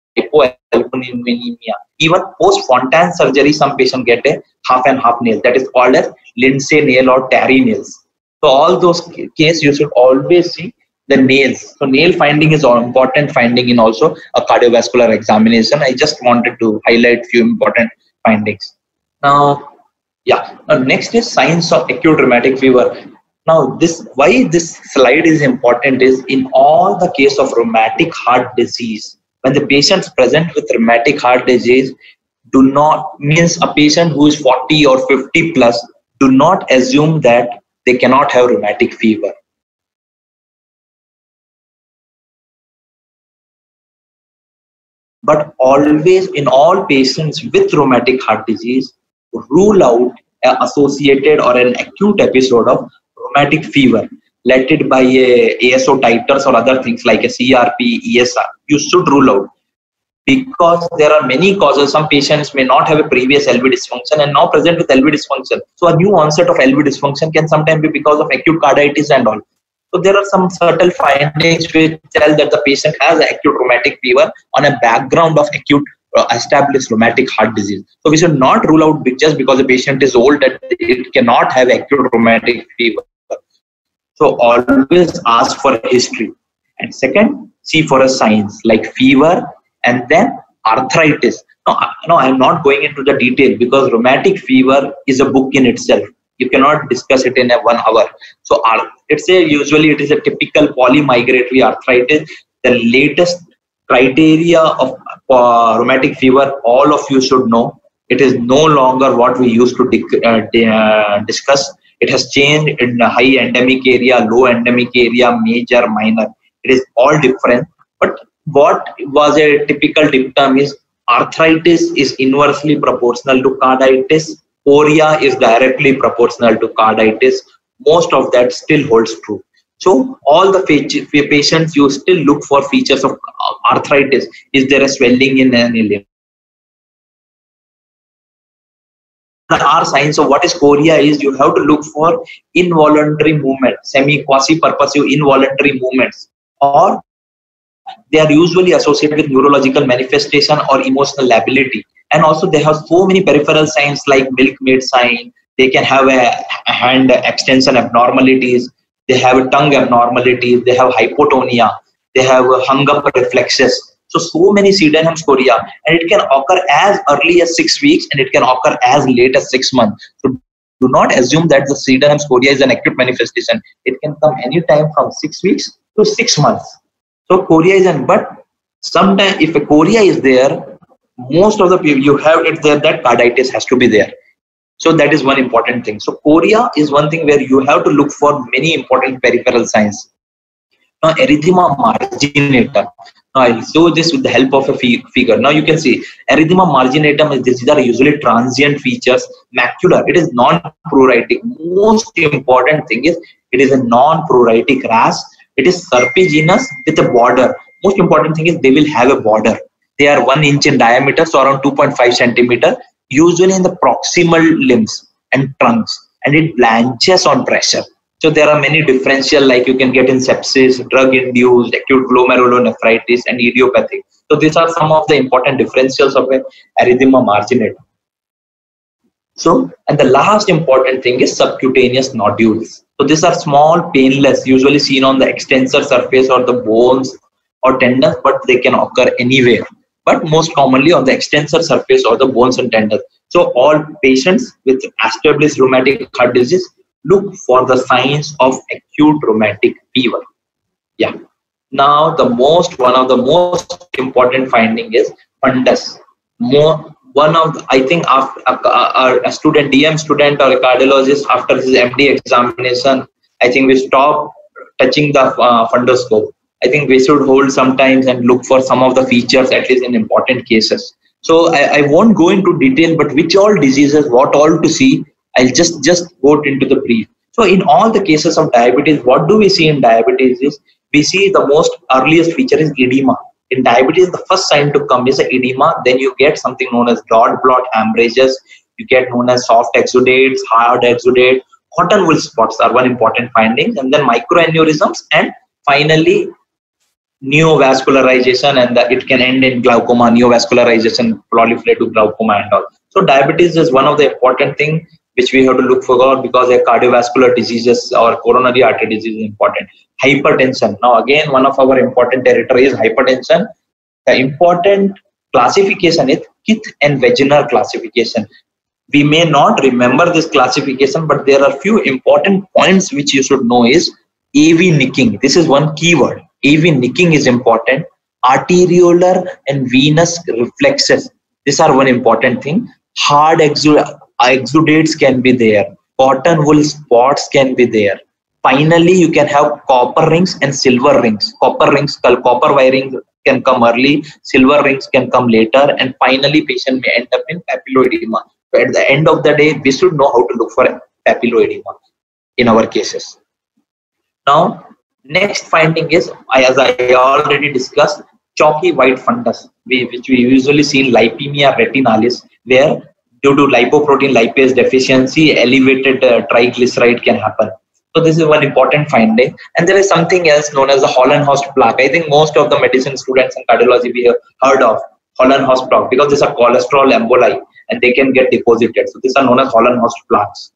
hypoalbuminemia. Even post-Fontan surgery, some patients get a half and half nail. That is called as Lindsay nail or Terry nails. So all those cases you should always see the nails. So nail finding is an important finding in also a cardiovascular examination. I just wanted to highlight few important findings. Now, yeah. Now next is signs of acute rheumatic fever. Now this, why this slide is important is in all the case of rheumatic heart disease, when the patients present with rheumatic heart disease, do not means a patient who is forty or fifty plus, do not assume that they cannot have rheumatic fever. But always in all patients with rheumatic heart disease, rule out an associated or an acute episode of rheumatic fever, let it by a A S O titers or other things like a C R P, E S R. You should rule out, because there are many causes. Some patients may not have a previous L V dysfunction and now present with L V dysfunction. So a new onset of L V dysfunction can sometimes be because of acute carditis and all. So there are some subtle findings which tell that the patient has acute rheumatic fever on a background of acute uh, established rheumatic heart disease. So we should not rule out just because the patient is old that it cannot have acute rheumatic fever. So always ask for history. And second, see for a signs like fever and then arthritis. No, no, I'm not going into the detail because rheumatic fever is a book in itself. You cannot discuss it in a one hour. So it's a usually it is a typical polymigratory arthritis. The latest criteria of uh, rheumatic fever, all of you should know. It is no longer what we used to uh, uh, discuss. It has changed in high endemic area, low endemic area, major, minor. It is all different. But what was a typical dictum is arthritis is inversely proportional to carditis. Chorea is directly proportional to carditis. Most of that still holds true. So all the patients, you still look for features of arthritis. Is there a swelling in any limb? There are signs of what is chorea is you have to look for involuntary movement, semi quasi purposive involuntary movements, or they are usually associated with neurological manifestation or emotional lability. And also they have so many peripheral signs like milkmaid sign. They can have a hand extension abnormalities. They have tongue abnormalities. They have hypotonia. They have hung up reflexes. So, so many Sydenham's chorea, and it can occur as early as six weeks and it can occur as late as six months. So, do not assume that the Sydenham's chorea is an acute manifestation. It can come anytime from six weeks to six months. So, chorea is an, but sometimes if a chorea is there, most of the people you have it there that carditis has to be there. So that is one important thing. So chorea is one thing where you have to look for many important peripheral signs. Now erythema marginatum. Now I'll show this with the help of a figure. Now you can see erythema marginatum is these are usually transient features. Macular, it is non-pruritic. Most important thing is it is a non-pruritic rash. It is serpiginous with a border. Most important thing is they will have a border. They are one inch in diameter, so around two point five centimeter, usually in the proximal limbs and trunks, and it blanches on pressure. So there are many differential, like you can get in sepsis, drug-induced, acute glomerulonephritis, and idiopathic. So these are some of the important differentials of erythema marginatum. So, and the last important thing is subcutaneous nodules. So these are small, painless, usually seen on the extensor surface or the bones or tendons, but they can occur anywhere. But most commonly on the extensor surface or the bones and tendons. So all patients with established rheumatic heart disease look for the signs of acute rheumatic fever. Yeah. Now the most one of the most important finding is fundus. More one of the, I think after a, a, a student D M student or a cardiologist after his M D examination, I think we stop touching the uh, fundoscope. I think we should hold sometimes and look for some of the features, at least in important cases. So I, I won't go into detail, but which all diseases, what all to see, I'll just, just go into the brief. So in all the cases of diabetes, what do we see in diabetes is, we see the most earliest feature is edema. In diabetes, the first sign to come is edema. Then you get something known as dot blot hemorrhages. You get known as soft exudates, hard exudate, cotton wool spots are one important finding, and then microaneurysms, and finally neovascularization, and that it can end in glaucoma, neovascularization, proliferative glaucoma and all. So diabetes is one of the important thing which we have to look for because a cardiovascular diseases or coronary artery disease is important. Hypertension. Now again, one of our important territory is hypertension. The important classification is Kith and Wegener classification. We may not remember this classification, but there are few important points which you should know is A V nicking. This is one keyword. A V nicking is important. Arteriolar and venous reflexes. These are one important thing. Hard exu exudates can be there. Cotton wool spots can be there. Finally, you can have copper rings and silver rings. Copper rings, copper wiring can come early. Silver rings can come later. And finally, patient may end up in papilloedema. So at the end of the day, we should know how to look for papilloedema in our cases. Now, next finding is, as I already discussed, chalky white fundus, which we usually see in lipemia retinalis, where due to lipoprotein lipase deficiency, elevated uh, triglyceride can happen. So this is one important finding. And there is something else known as the Hollenhorst plaque. I think most of the medicine students and cardiology we have heard of. Hollenhorst plaque, because these are cholesterol emboli and they can get deposited. So these are known as Hollenhorst plaques.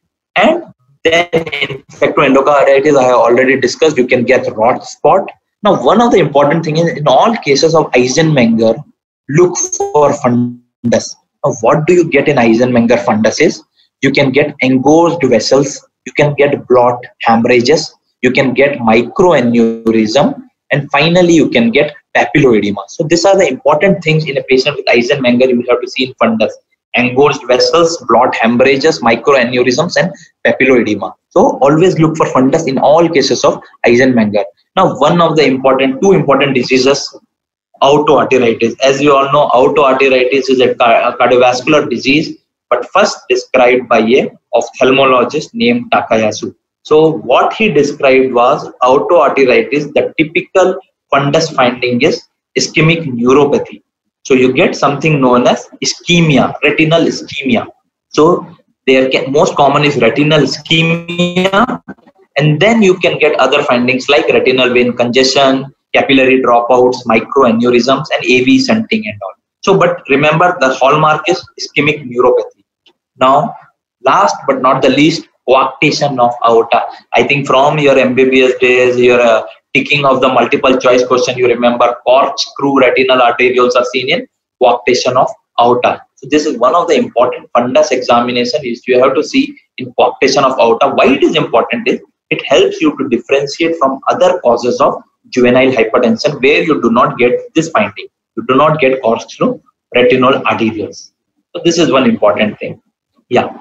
And then infectoendocarditis, I have already discussed, you can get rot spot. Now, one of the important things is in all cases of Eisenmenger, look for fundus. Now, what do you get in Eisenmenger fundus is, you can get engorged vessels, you can get blood hemorrhages, you can get microaneurysm, and finally you can get papilloedema. So these are the important things in a patient with Eisenmenger you have to see in fundus: engorged vessels, blood hemorrhages, microaneurysms, and papilloedema. So always look for fundus in all cases of Eisenmenger. Now, one of the important, two important diseases, autoarteritis. As you all know, autoarteritis is a cardiovascular disease, but first described by a ophthalmologist named Takayasu. So what he described was autoarteritis. The typical fundus finding is ischemic neuropathy. So you get something known as ischemia, retinal ischemia. So there can, most common is retinal ischemia, and then you can get other findings like retinal vein congestion, capillary dropouts, microaneurysms, and A V shunting and all. So, but remember, the hallmark is ischemic neuropathy. Now, last but not the least, coarctation of aorta. I think from your M B B S days, your uh, ticking of the multiple choice question, you remember corkscrew retinal arterioles are seen in coarctation of aorta. So this is one of the important fundus examination is you have to see in coarctation of aorta. Why it is important is it helps you to differentiate from other causes of juvenile hypertension where you do not get this finding. You do not get corkscrew retinal arterioles. So this is one important thing. Yeah.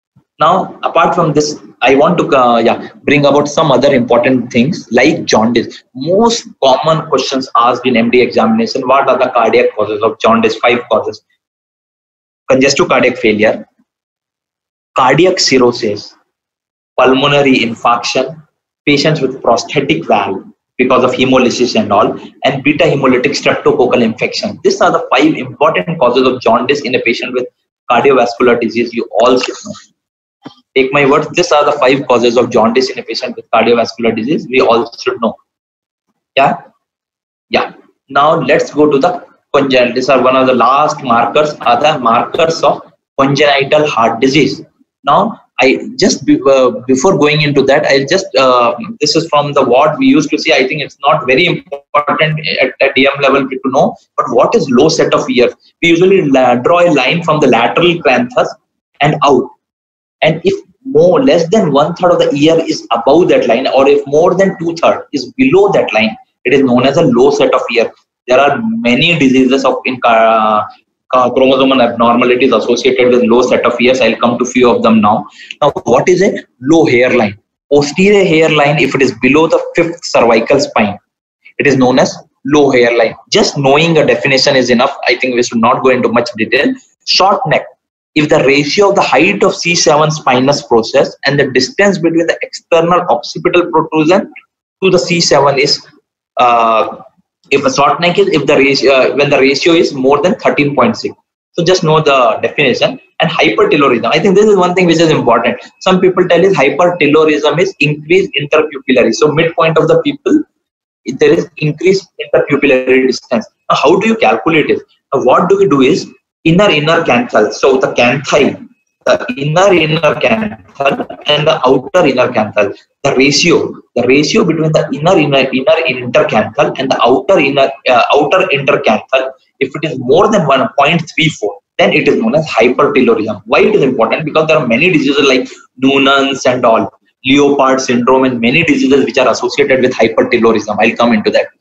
Now, apart from this, I want to uh, yeah bring about some other important things like jaundice. Most common questions asked in M D examination: what are the cardiac causes of jaundice? Five causes: congestive cardiac failure, cardiac cirrhosis, pulmonary infarction, patients with prosthetic valve because of hemolysis and all, and beta hemolytic streptococcal infection. These are the five important causes of jaundice in a patient with cardiovascular disease. You all should know. Take my word, these are the five causes of jaundice in a patient with cardiovascular disease. We all should know. Yeah? Yeah. Now let's go to the congenital. These are one of the last markers, are the markers of congenital heart disease. Now, I just be, uh, before going into that, I'll just, uh, this is from the what we used to see. I think it's not very important at, at D M level to know, but what is low set of ears? We usually draw a line from the lateral canthus and out. And if more less than one third of the ear is above that line, or if more than two thirds is below that line, it is known as a low set of ear. There are many diseases of in uh, chromosomal abnormalities associated with low set of ears. I'll come to few of them now. Now, what is a low hairline? Posterior hairline, if it is below the fifth cervical spine, it is known as low hairline. Just knowing a definition is enough. I think we should not go into much detail. Short neck. If the ratio of the height of C seven spinous process and the distance between the external occipital protrusion to the C seven is, uh, if a short neck is, if the ratio, uh, when the ratio is more than thirteen point six. So just know the definition. And hypertelorism. I think this is one thing which is important. Some people tell is hypertelorism is increased interpupillary. So midpoint of the pupil, there is increased interpupillary distance. Now, how do you calculate it? Now, what do we do is, inner inner canthal. So the canthi, the inner inner canthal and the outer inner canthal. The ratio, the ratio between the inner inner inner intercanthal and the outer inner uh, outer intercanthal, if it is more than one point three four, then it is known as hypertelorism. Why it is important? Because there are many diseases like Noonan's and all, Leopard syndrome, and many diseases which are associated with hypertelorism. I'll come into that.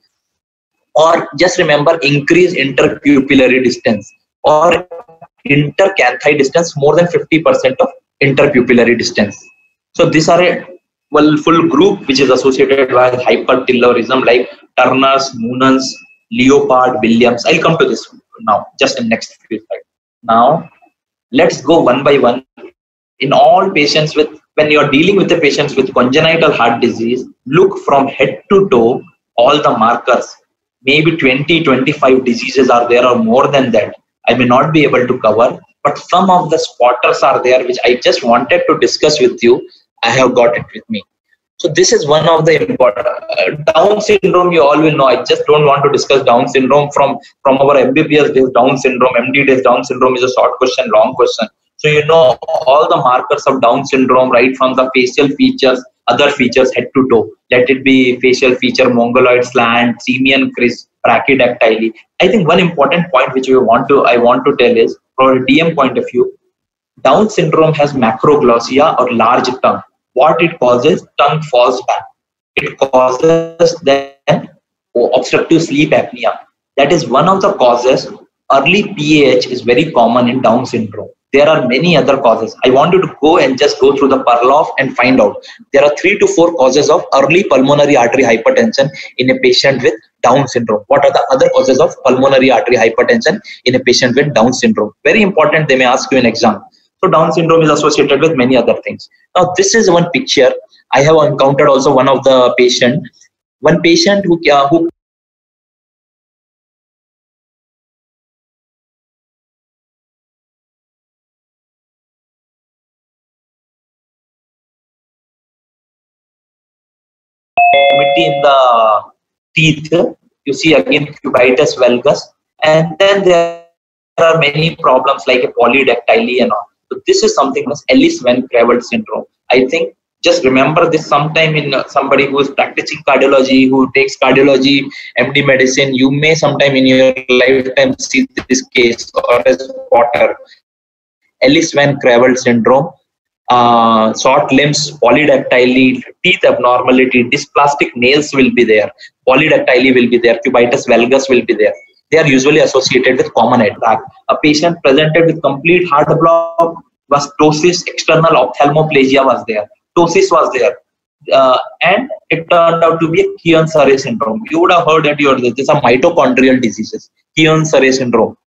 Or just remember, increase interpupillary distance, or intercanthi distance more than fifty percent of interpupillary distance. So these are a well, full group which is associated with hypertelorism like Turner's, Noonan's, Leopard, Williams. I'll come to this now, just in next few slides. Now, let's go one by one. In all patients with, when you are dealing with the patients with congenital heart disease, look from head to toe, all the markers. Maybe twenty, twenty-five diseases are there or more than that. I may not be able to cover, but some of the spotters are there which I just wanted to discuss with you. I have got it with me. So this is one of the important. Uh, Down syndrome, you all will know. I just don't want to discuss Down syndrome from, from our M B B S days. Down syndrome, M D days, Down syndrome is a short question, long question. So you know all the markers of Down syndrome, right from the facial features, other features, head to toe. Let it be facial feature, mongoloid slant, simian crease, brachydactyly. I think one important point which we want to, I want to tell is, from a D M point of view, Down syndrome has macroglossia or large tongue. What it causes? Tongue falls back. It causes then obstructive sleep apnea. That is one of the causes. Early P A H is very common in Down syndrome. There are many other causes. I want you to go and just go through the Perloff and find out. There are three to four causes of early pulmonary artery hypertension in a patient with Down syndrome. What are the other causes of pulmonary artery hypertension in a patient with Down syndrome? Very important. They may ask you in exam. So Down syndrome is associated with many other things. Now this is one picture. I have encountered also one of the patient, one patient who, uh, who in the teeth. You see again cubitus valgus, and then there are many problems like a polydactyly and all. So this is something as Ellis-Van syndrome. I think just remember this sometime in uh, somebody who is practicing cardiology, who takes cardiology, M D medicine, you may sometime in your lifetime see this case or a spotter. Ellis-Van syndrome. Uh, short limbs, polydactyly, teeth abnormality, dysplastic nails will be there, polydactyly will be there, cubitus valgus will be there. They are usually associated with common attack. A patient presented with complete heart block, was ptosis, external ophthalmoplegia was there, ptosis was there, uh, and it turned out to be a Keohane-Sarre syndrome. You would have heard that your these are mitochondrial diseases, Keohane-Sarre syndrome.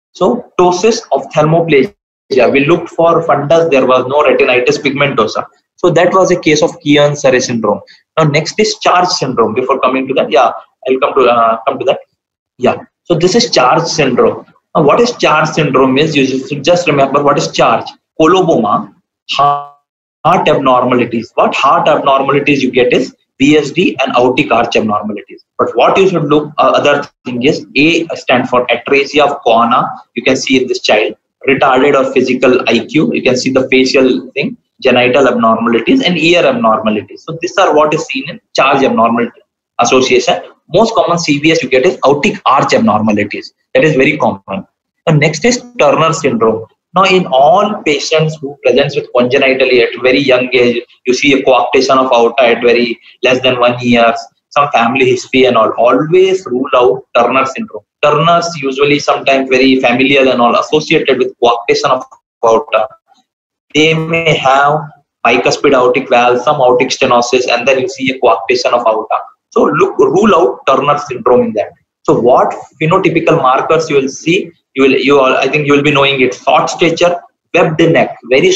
So ptosis, ophthalmoplegia. Yeah, we looked for fundus, there was no retinitis pigmentosa. So that was a case of Keohane-Sarre syndrome. Now next is CHARGE syndrome. Before coming to that, yeah, I'll come to uh, come to that. Yeah, so this is CHARGE syndrome. Now what is CHARGE syndrome is, you should just remember what is CHARGE. Coloboma, heart abnormalities. What heart abnormalities you get is V S D and aortic arch abnormalities. But what you should look, uh, other thing is, A stand for atresia of Coana. You can see in this child. Retarded or physical I Q, you can see the facial thing, genital abnormalities and ear abnormalities. So these are what is seen in CHARGE abnormality association. Most common C V S you get is aortic arch abnormalities. That is very common. And next is Turner syndrome. Now in all patients who presents with congenitally at very young age, you see a coarctation of aorta at very less than one year, some family history and all, always rule out Turner syndrome. Turners usually sometimes very familiar and all associated with coarctation of aorta. They may have bicuspid aortic valve, some aortic stenosis, and then you see a coarctation of aorta. So look, rule out Turner syndrome in that. So what phenotypical markers you will see? You will, you all, I think you will be knowing it. Short stature, webbed neck, very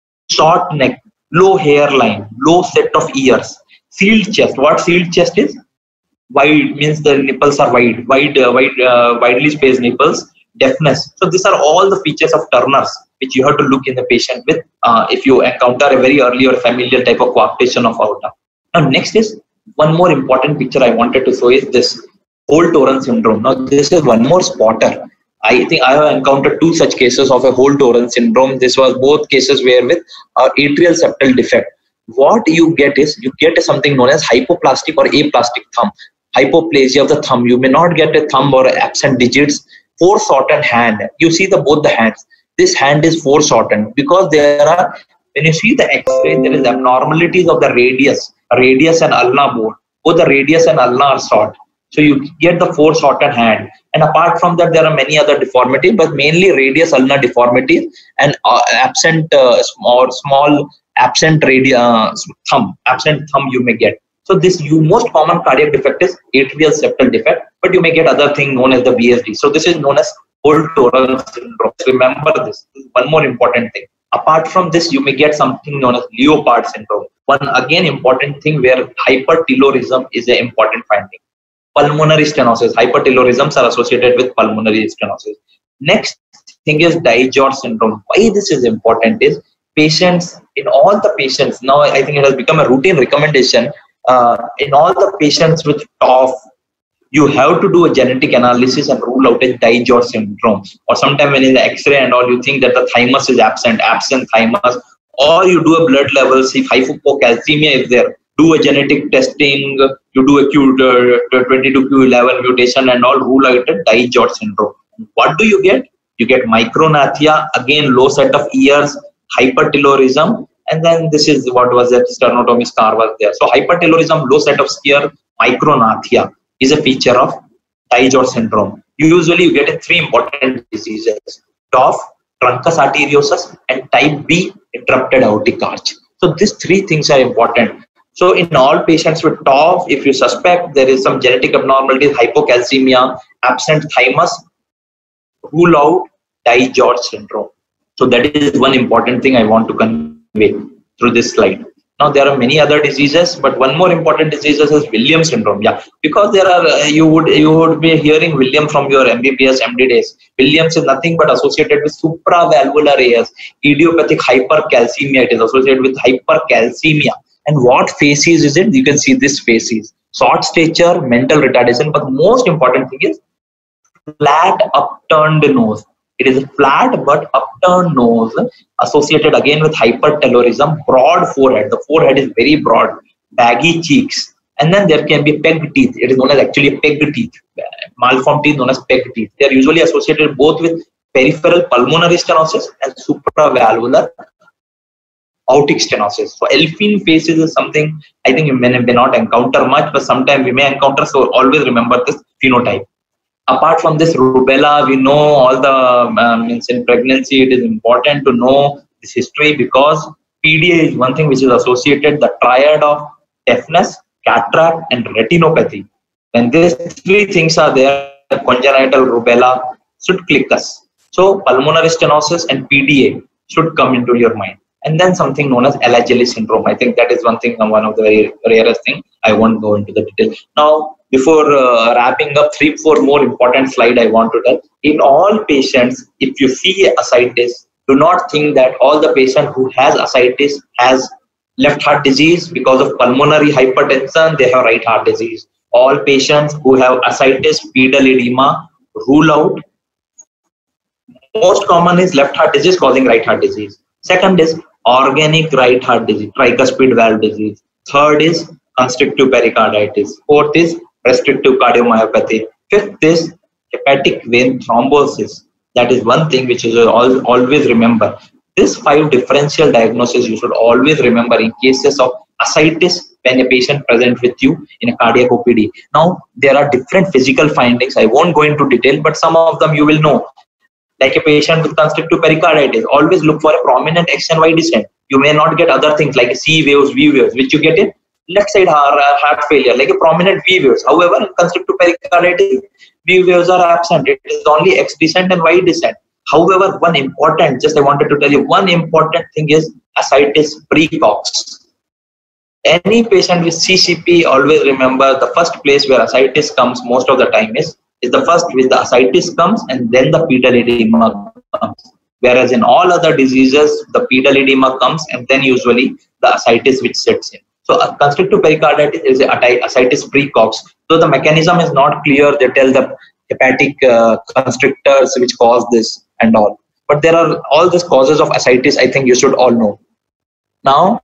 short neck, low hairline, low set of ears, sealed chest. What sealed chest is? Wide means the nipples are wide, wide, uh, wide, uh, widely spaced nipples. Deafness. So these are all the features of Turner's which you have to look in the patient with uh, if you encounter a very early or familial type of coarctation of aorta. Now next is one more important picture I wanted to show is this Holt-Oram syndrome. Now this is one more spotter. I think I have encountered two such cases of a Holt-Oram syndrome. This was both cases were with uh, atrial septal defect. What you get is you get something known as hypoplastic or aplastic thumb. Hypoplasia of the thumb. You may not get a thumb or absent digits. Foreshortened hand. You see the both the hands. This hand is foreshortened because there are, when you see the X-ray, there is abnormalities of the radius, radius and ulna bone. Both the radius and ulna are short. So you get the foreshortened hand. And apart from that, there are many other deformities, but mainly radius ulna deformities and uh, absent uh, or small absent radius uh, thumb. Absent thumb you may get. So this you most common cardiac defect is atrial septal defect, but you may get other thing known as the V S D. So this is known as Holt-Oram syndrome. Remember this. This is one more important thing. Apart from this, you may get something known as Leopard syndrome. One again important thing where hypertelorism is an important finding. Pulmonary stenosis. Hypertelorisms are associated with pulmonary stenosis. Next thing is DiGeorge syndrome. Why this is important is patients, in all the patients, now I think it has become a routine recommendation, uh, in all the patients with T O F, you have to do a genetic analysis and rule out a DiGeorge syndrome. Or sometime when in the X-ray and all, you think that the thymus is absent, absent thymus, or you do a blood level, see hypocalcemia is there. Do a genetic testing, you do a Q twenty-two Q eleven mutation and all, rule out a DiGeorge syndrome. What do you get? You get micronathia, again low set of ears, hypertelorism, and then this is what was it, sternotomy scar was there. So hypertelorism, low set of ear, micronathia is a feature of DiGeorge syndrome. Usually you get a three important diseases: T O F, truncus arteriosus, and type B, interrupted aortic arch. So these three things are important. So in all patients with T O F, if you suspect there is some genetic abnormality, hypocalcemia, absent thymus, rule out DiGeorge syndrome. So that is one important thing I want to convey through this slide. Now there are many other diseases, but one more important disease is Williams syndrome. Yeah, because there are uh, you would you would be hearing William from your M B B S, M D days. Williams is nothing but associated with supravalvular A S, idiopathic hypercalcemia. It is associated with hypercalcemia. And what phases is it? You can see this phases: short stature, mental retardation. But most important thing is flat upturned nose. It is a flat but upturned nose, associated again with hypertelorism, broad forehead. The forehead is very broad, baggy cheeks, and then there can be pegged teeth. It is known as actually pegged teeth. Malformed teeth known as pegged teeth. They are usually associated both with peripheral pulmonary stenosis and supravalvular aortic stenosis. So Elfin phases is something I think you may, may not encounter much, but sometimes we may encounter. So always remember this phenotype. Apart from this, rubella, we know all the um, means in pregnancy, it is important to know this history, because P D A is one thing which is associated, the triad of deafness, cataract, and retinopathy. When these three things are there, congenital rubella should click us. So pulmonary stenosis and P D A should come into your mind. And then something known as Ehlers-Danlos syndrome. I think that is one thing, one of the very rarest thing. I won't go into the detail. Now, before uh, wrapping up, three, four more important slide I want to tell. In all patients, if you see ascites, do not think that all the patient who has ascites has left heart disease. Because of pulmonary hypertension, they have right heart disease. All patients who have ascites, pedal edema, rule out. Most common is left heart disease causing right heart disease. Second is organic right heart disease, tricuspid valve disease. Third is constrictive pericarditis. Fourth is restrictive cardiomyopathy. Fifth is hepatic vein thrombosis. That is one thing which you should always remember. This five differential diagnoses you should always remember in cases of ascites when a patient present with you in a cardiac O P D. Now, there are different physical findings. I won't go into detail, but some of them you will know. Like a patient with constrictive pericarditis, always look for a prominent X and Y descent. You may not get other things like C waves, V waves, which you get in left side heart, heart failure, like a prominent V waves. However, in constrictive pericarditis, V waves are absent. It is only X descent and Y descent. However, one important, just I wanted to tell you, one important thing is ascites precox. Any patient with C C P, always remember the first place where ascites comes most of the time is is the first with the ascites comes, and then the pedal edema comes. Whereas in all other diseases, the pedal edema comes and then usually the ascites which sets in. So a constrictive pericarditis is ascites precox. So the mechanism is not clear. They tell the hepatic uh, constrictors which cause this and all. But there are all these causes of ascites, I think you should all know. Now,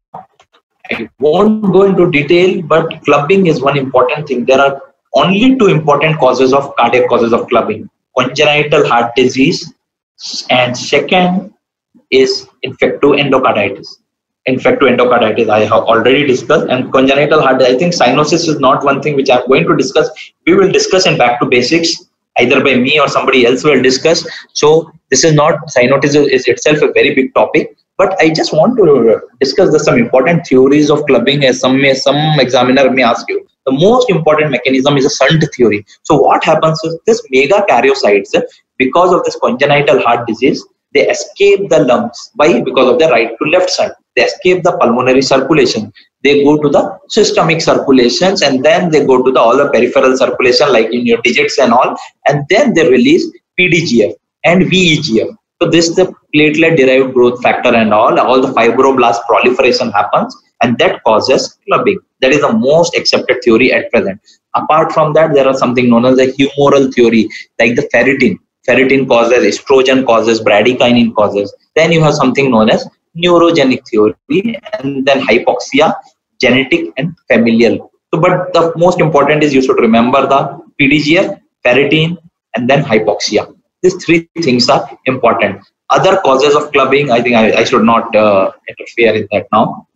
I won't go into detail, but clubbing is one important thing. There are only two important causes of cardiac causes of clubbing: congenital heart disease, and second is infectoendocarditis. Infectoendocarditis I have already discussed, and congenital heart, I think cyanosis is not one thing which I'm going to discuss. We will discuss in back to basics, either by me or somebody else will discuss. So this is not, cyanosis is itself a very big topic, but I just want to discuss the, some important theories of clubbing, as some may, some examiner may ask you. The most important mechanism is a shunt theory. So what happens is this megakaryocytes, because of this congenital heart disease, they escape the lungs. Why? Because of the right to left shunt. They escape the pulmonary circulation. They go to the systemic circulations, and then they go to the all the peripheral circulation like in your digits and all, and then they release P D G F and V E G F. So this is the platelet derived growth factor and all, all the fibroblast proliferation happens, and that causes clubbing. That is the most accepted theory at present. Apart from that, there are something known as the humoral theory, like the ferritin. Ferritin causes, estrogen causes, bradykinin causes. Then you have something known as neurogenic theory, and then hypoxia, genetic and familial. So, but the most important is you should remember the P D G F, ferritin, and then hypoxia. These three things are important. Other causes of clubbing, I think I, I should not uh, interfere in that now.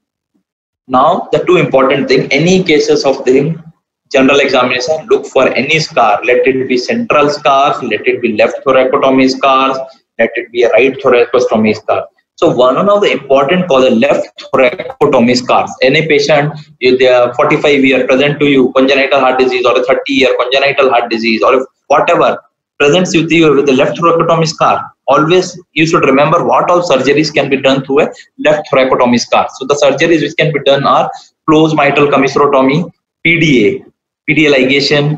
Now, the two important things, any cases of the general examination, look for any scar. Let it be central scars, let it be left thoracotomy scars, let it be a right thoracostomy scar. So one of the important causes, left thoracotomy scars. Any patient, if they are forty-five year present to you, congenital heart disease, or a thirty year congenital heart disease, or whatever presents with you with the left thoracotomy scar, always you should remember what all surgeries can be done through a left thoracotomy scar. So the surgeries which can be done are closed mitral commissurotomy, P D A, P D A ligation,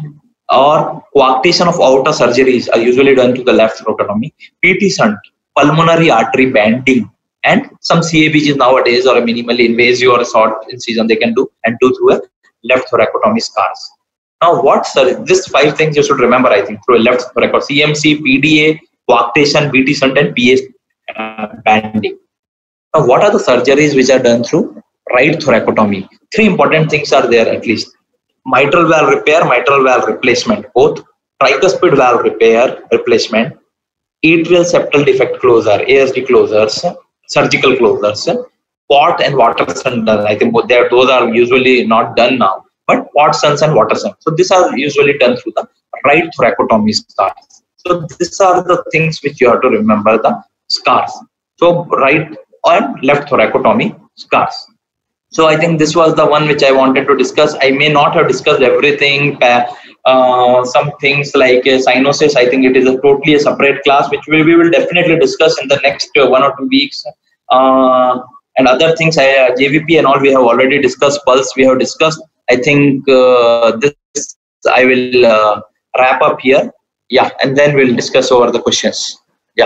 or coarctation of aorta surgeries are usually done to the left thoracotomy, P T shunt, pulmonary artery banding, and some C A B Gs nowadays, or a minimally invasive or a short incision they can do and do through a left thoracotomy scars. Now, what sir? These five things you should remember, I think, through a left thoracotomy: C M C, P D A, coarctation, P T shunt, and P A uh, banding. Now, what are the surgeries which are done through right thoracotomy? Three important things are there at least: mitral valve repair, mitral valve replacement, both tricuspid valve repair, replacement, atrial septal defect closure, A S D closures, surgical closures, port and water shunt. I think both there, those are usually not done now, but port shunts and water shunts. So these are usually done through the right thoracotomy scars. So these are the things which you have to remember, the scars. So right and left thoracotomy scars. So I think this was the one which I wanted to discuss. I may not have discussed everything. Uh, some things like uh, cyanosis, I think it is a totally a separate class, which we, we will definitely discuss in the next uh, one or two weeks. Uh, and other things, I, uh, J V P and all, we have already discussed. Pulse, we have discussed. I think uh, this I will uh, wrap up here. Yeah, and then we'll discuss over the questions. Yeah.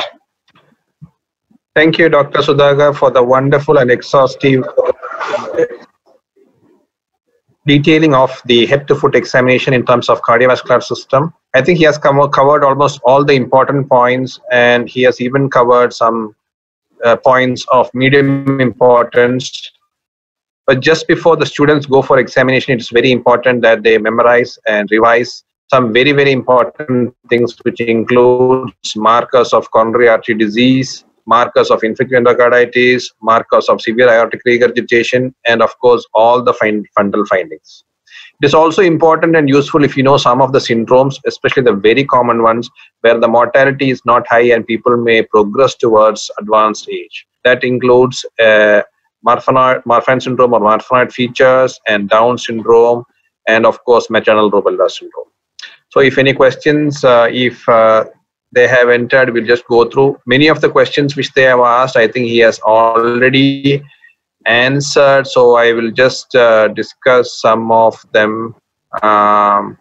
Thank you, Doctor Sudhakar, for the wonderful and exhaustive detailing of the head to foot examination in terms of cardiovascular system. I think he has come, covered almost all the important points, and he has even covered some uh, points of medium importance. But just before the students go for examination, it's very important that they memorize and revise some very, very important things, which includes markers of coronary artery disease, markers of infective endocarditis, markers of severe aortic regurgitation, and of course, all the find, fundal findings. It is also important and useful if you know some of the syndromes, especially the very common ones, where the mortality is not high and people may progress towards advanced age. That includes uh, Marfanoid, Marfan syndrome or Marfanoid features, and Down syndrome, and of course, maternal rubella syndrome. So if any questions, uh, if uh, they have entered, we'll just go through many of the questions which they have asked. I think he has already answered, so I will just uh, discuss some of them. Um,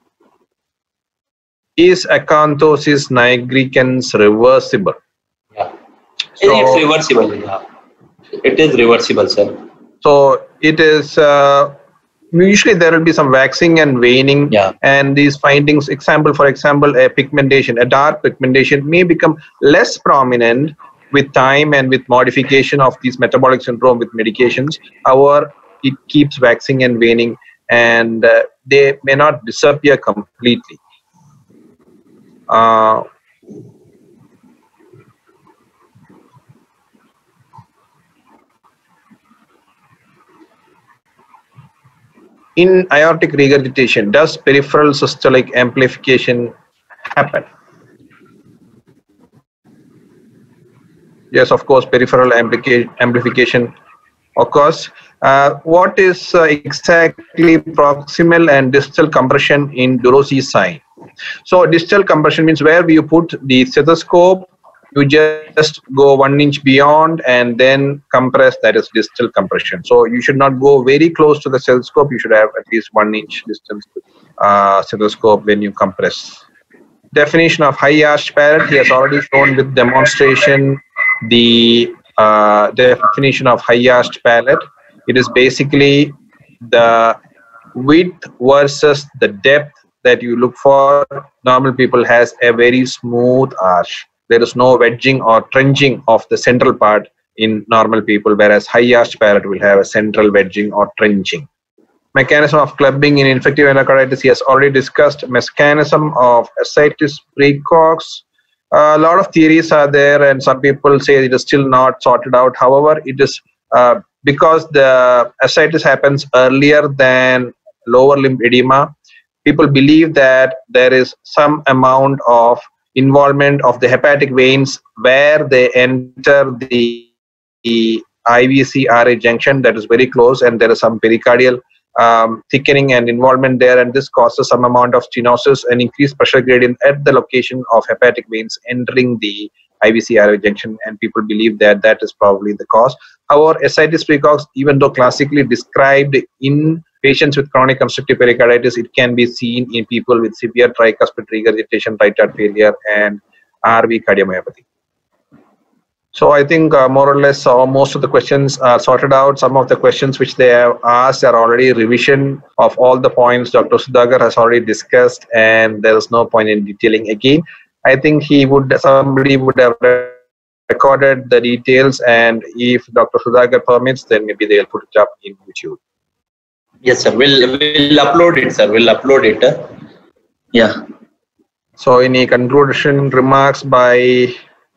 is acanthosis nigricans reversible? Yeah, so, it's reversible. Yeah. It is reversible, sir. So it is. Uh, Usually there will be some waxing and waning, yeah. And these findings, example, for example, a pigmentation, a dark pigmentation may become less prominent with time and with modification of these metabolic syndrome with medications. However, it keeps waxing and waning, and uh, they may not disappear completely. Uh, In aortic regurgitation, does peripheral systolic amplification happen? Yes, of course, peripheral amplification occurs. Uh, what is uh, exactly proximal and distal compression in Durocy sign? So distal compression means where you put the stethoscope, you just go one inch beyond and then compress, that is distal compression. So you should not go very close to the stethoscope, you should have at least one inch distance uh, stethoscope when you compress. Definition of high arch palate, he has already shown with demonstration the uh, definition of high-arched palate. It is basically the width versus the depth that you look for. Normal people has a very smooth arch. There is no wedging or trenching of the central part in normal people, whereas high-arched palate will have a central wedging or trenching. Mechanism of clubbing in infective endocarditis, he has already discussed. Mechanism of ascites precox. Uh, a lot of theories are there, and some people say it is still not sorted out. However, it is uh, because the ascites happens earlier than lower limb edema. People believe that there is some amount of involvement of the hepatic veins where they enter the, the I V C R A junction that is very close, and there is some pericardial um, thickening and involvement there, and this causes some amount of stenosis and increased pressure gradient at the location of hepatic veins entering the I V C R A junction, and people believe that that is probably the cause. However, ascites precox, even though classically described in patients with chronic obstructive pericarditis, it can be seen in people with severe tricuspid regurgitation, right heart failure, and R V cardiomyopathy. So I think uh, more or less uh, most of the questions are sorted out. Some of the questions which they have asked are already revision of all the points Doctor Sudhakar has already discussed, and there is no point in detailing again. I think he would, somebody would have recorded the details, and if Doctor Sudhakar permits, then maybe they'll put it up in YouTube. Yes, sir. We'll, we'll upload it, sir. We'll upload it. Uh, yeah. So any conclusion remarks by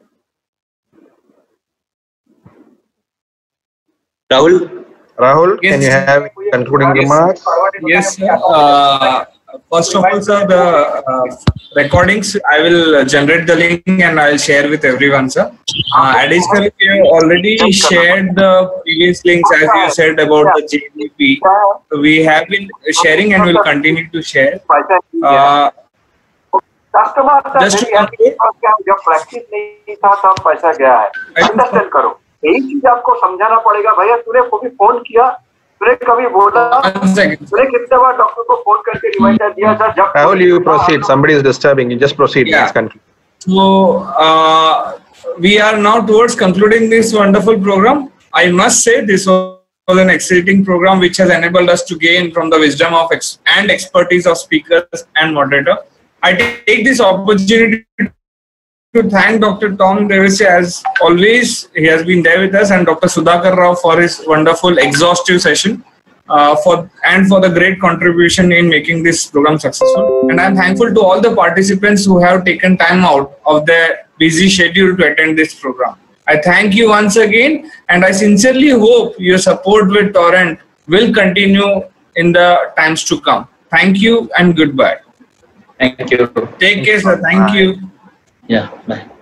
Rahul? Rahul, Yes, can you sir. have concluding Yes. remarks? Yes, sir. Uh, first of all, sir, the uh, recordings, I will uh, generate the link and I'll share with everyone, sir. Uh, additionally, we have already shared the previous links, as you said, about the J V P. We have been sharing and will continue to share. Uh, customer Just to conclude, जब practice नहीं था तब पैसा गया है, understand करो। यही चीज आपको समझाना पड़ेगा। भैया तूने कभी फोन किया, तूने कभी बोला, one second. तूने कितने बार डॉक्टर को फोन करके रिमाइंडर दिया था? जब Rahul, you proceed. Somebody is disturbing you. Just proceed. Yeah. Please conclude. So, uh, we are now towards concluding this wonderful program. I must say this was an exciting program which has enabled us to gain from the wisdom of ex and expertise of speakers and moderator. I take this opportunity to thank Doctor Tom Davis, as always. He has been there with us, and Doctor Sudhakar Rao for his wonderful, exhaustive session, uh, for and for the great contribution in making this program successful. And I'm thankful to all the participants who have taken time out of their busy schedule to attend this program. I thank you once again, and I sincerely hope your support with Torrent will continue in the times to come. Thank you and goodbye. Thank you. Take care, sir. Thank you. Yeah, bye.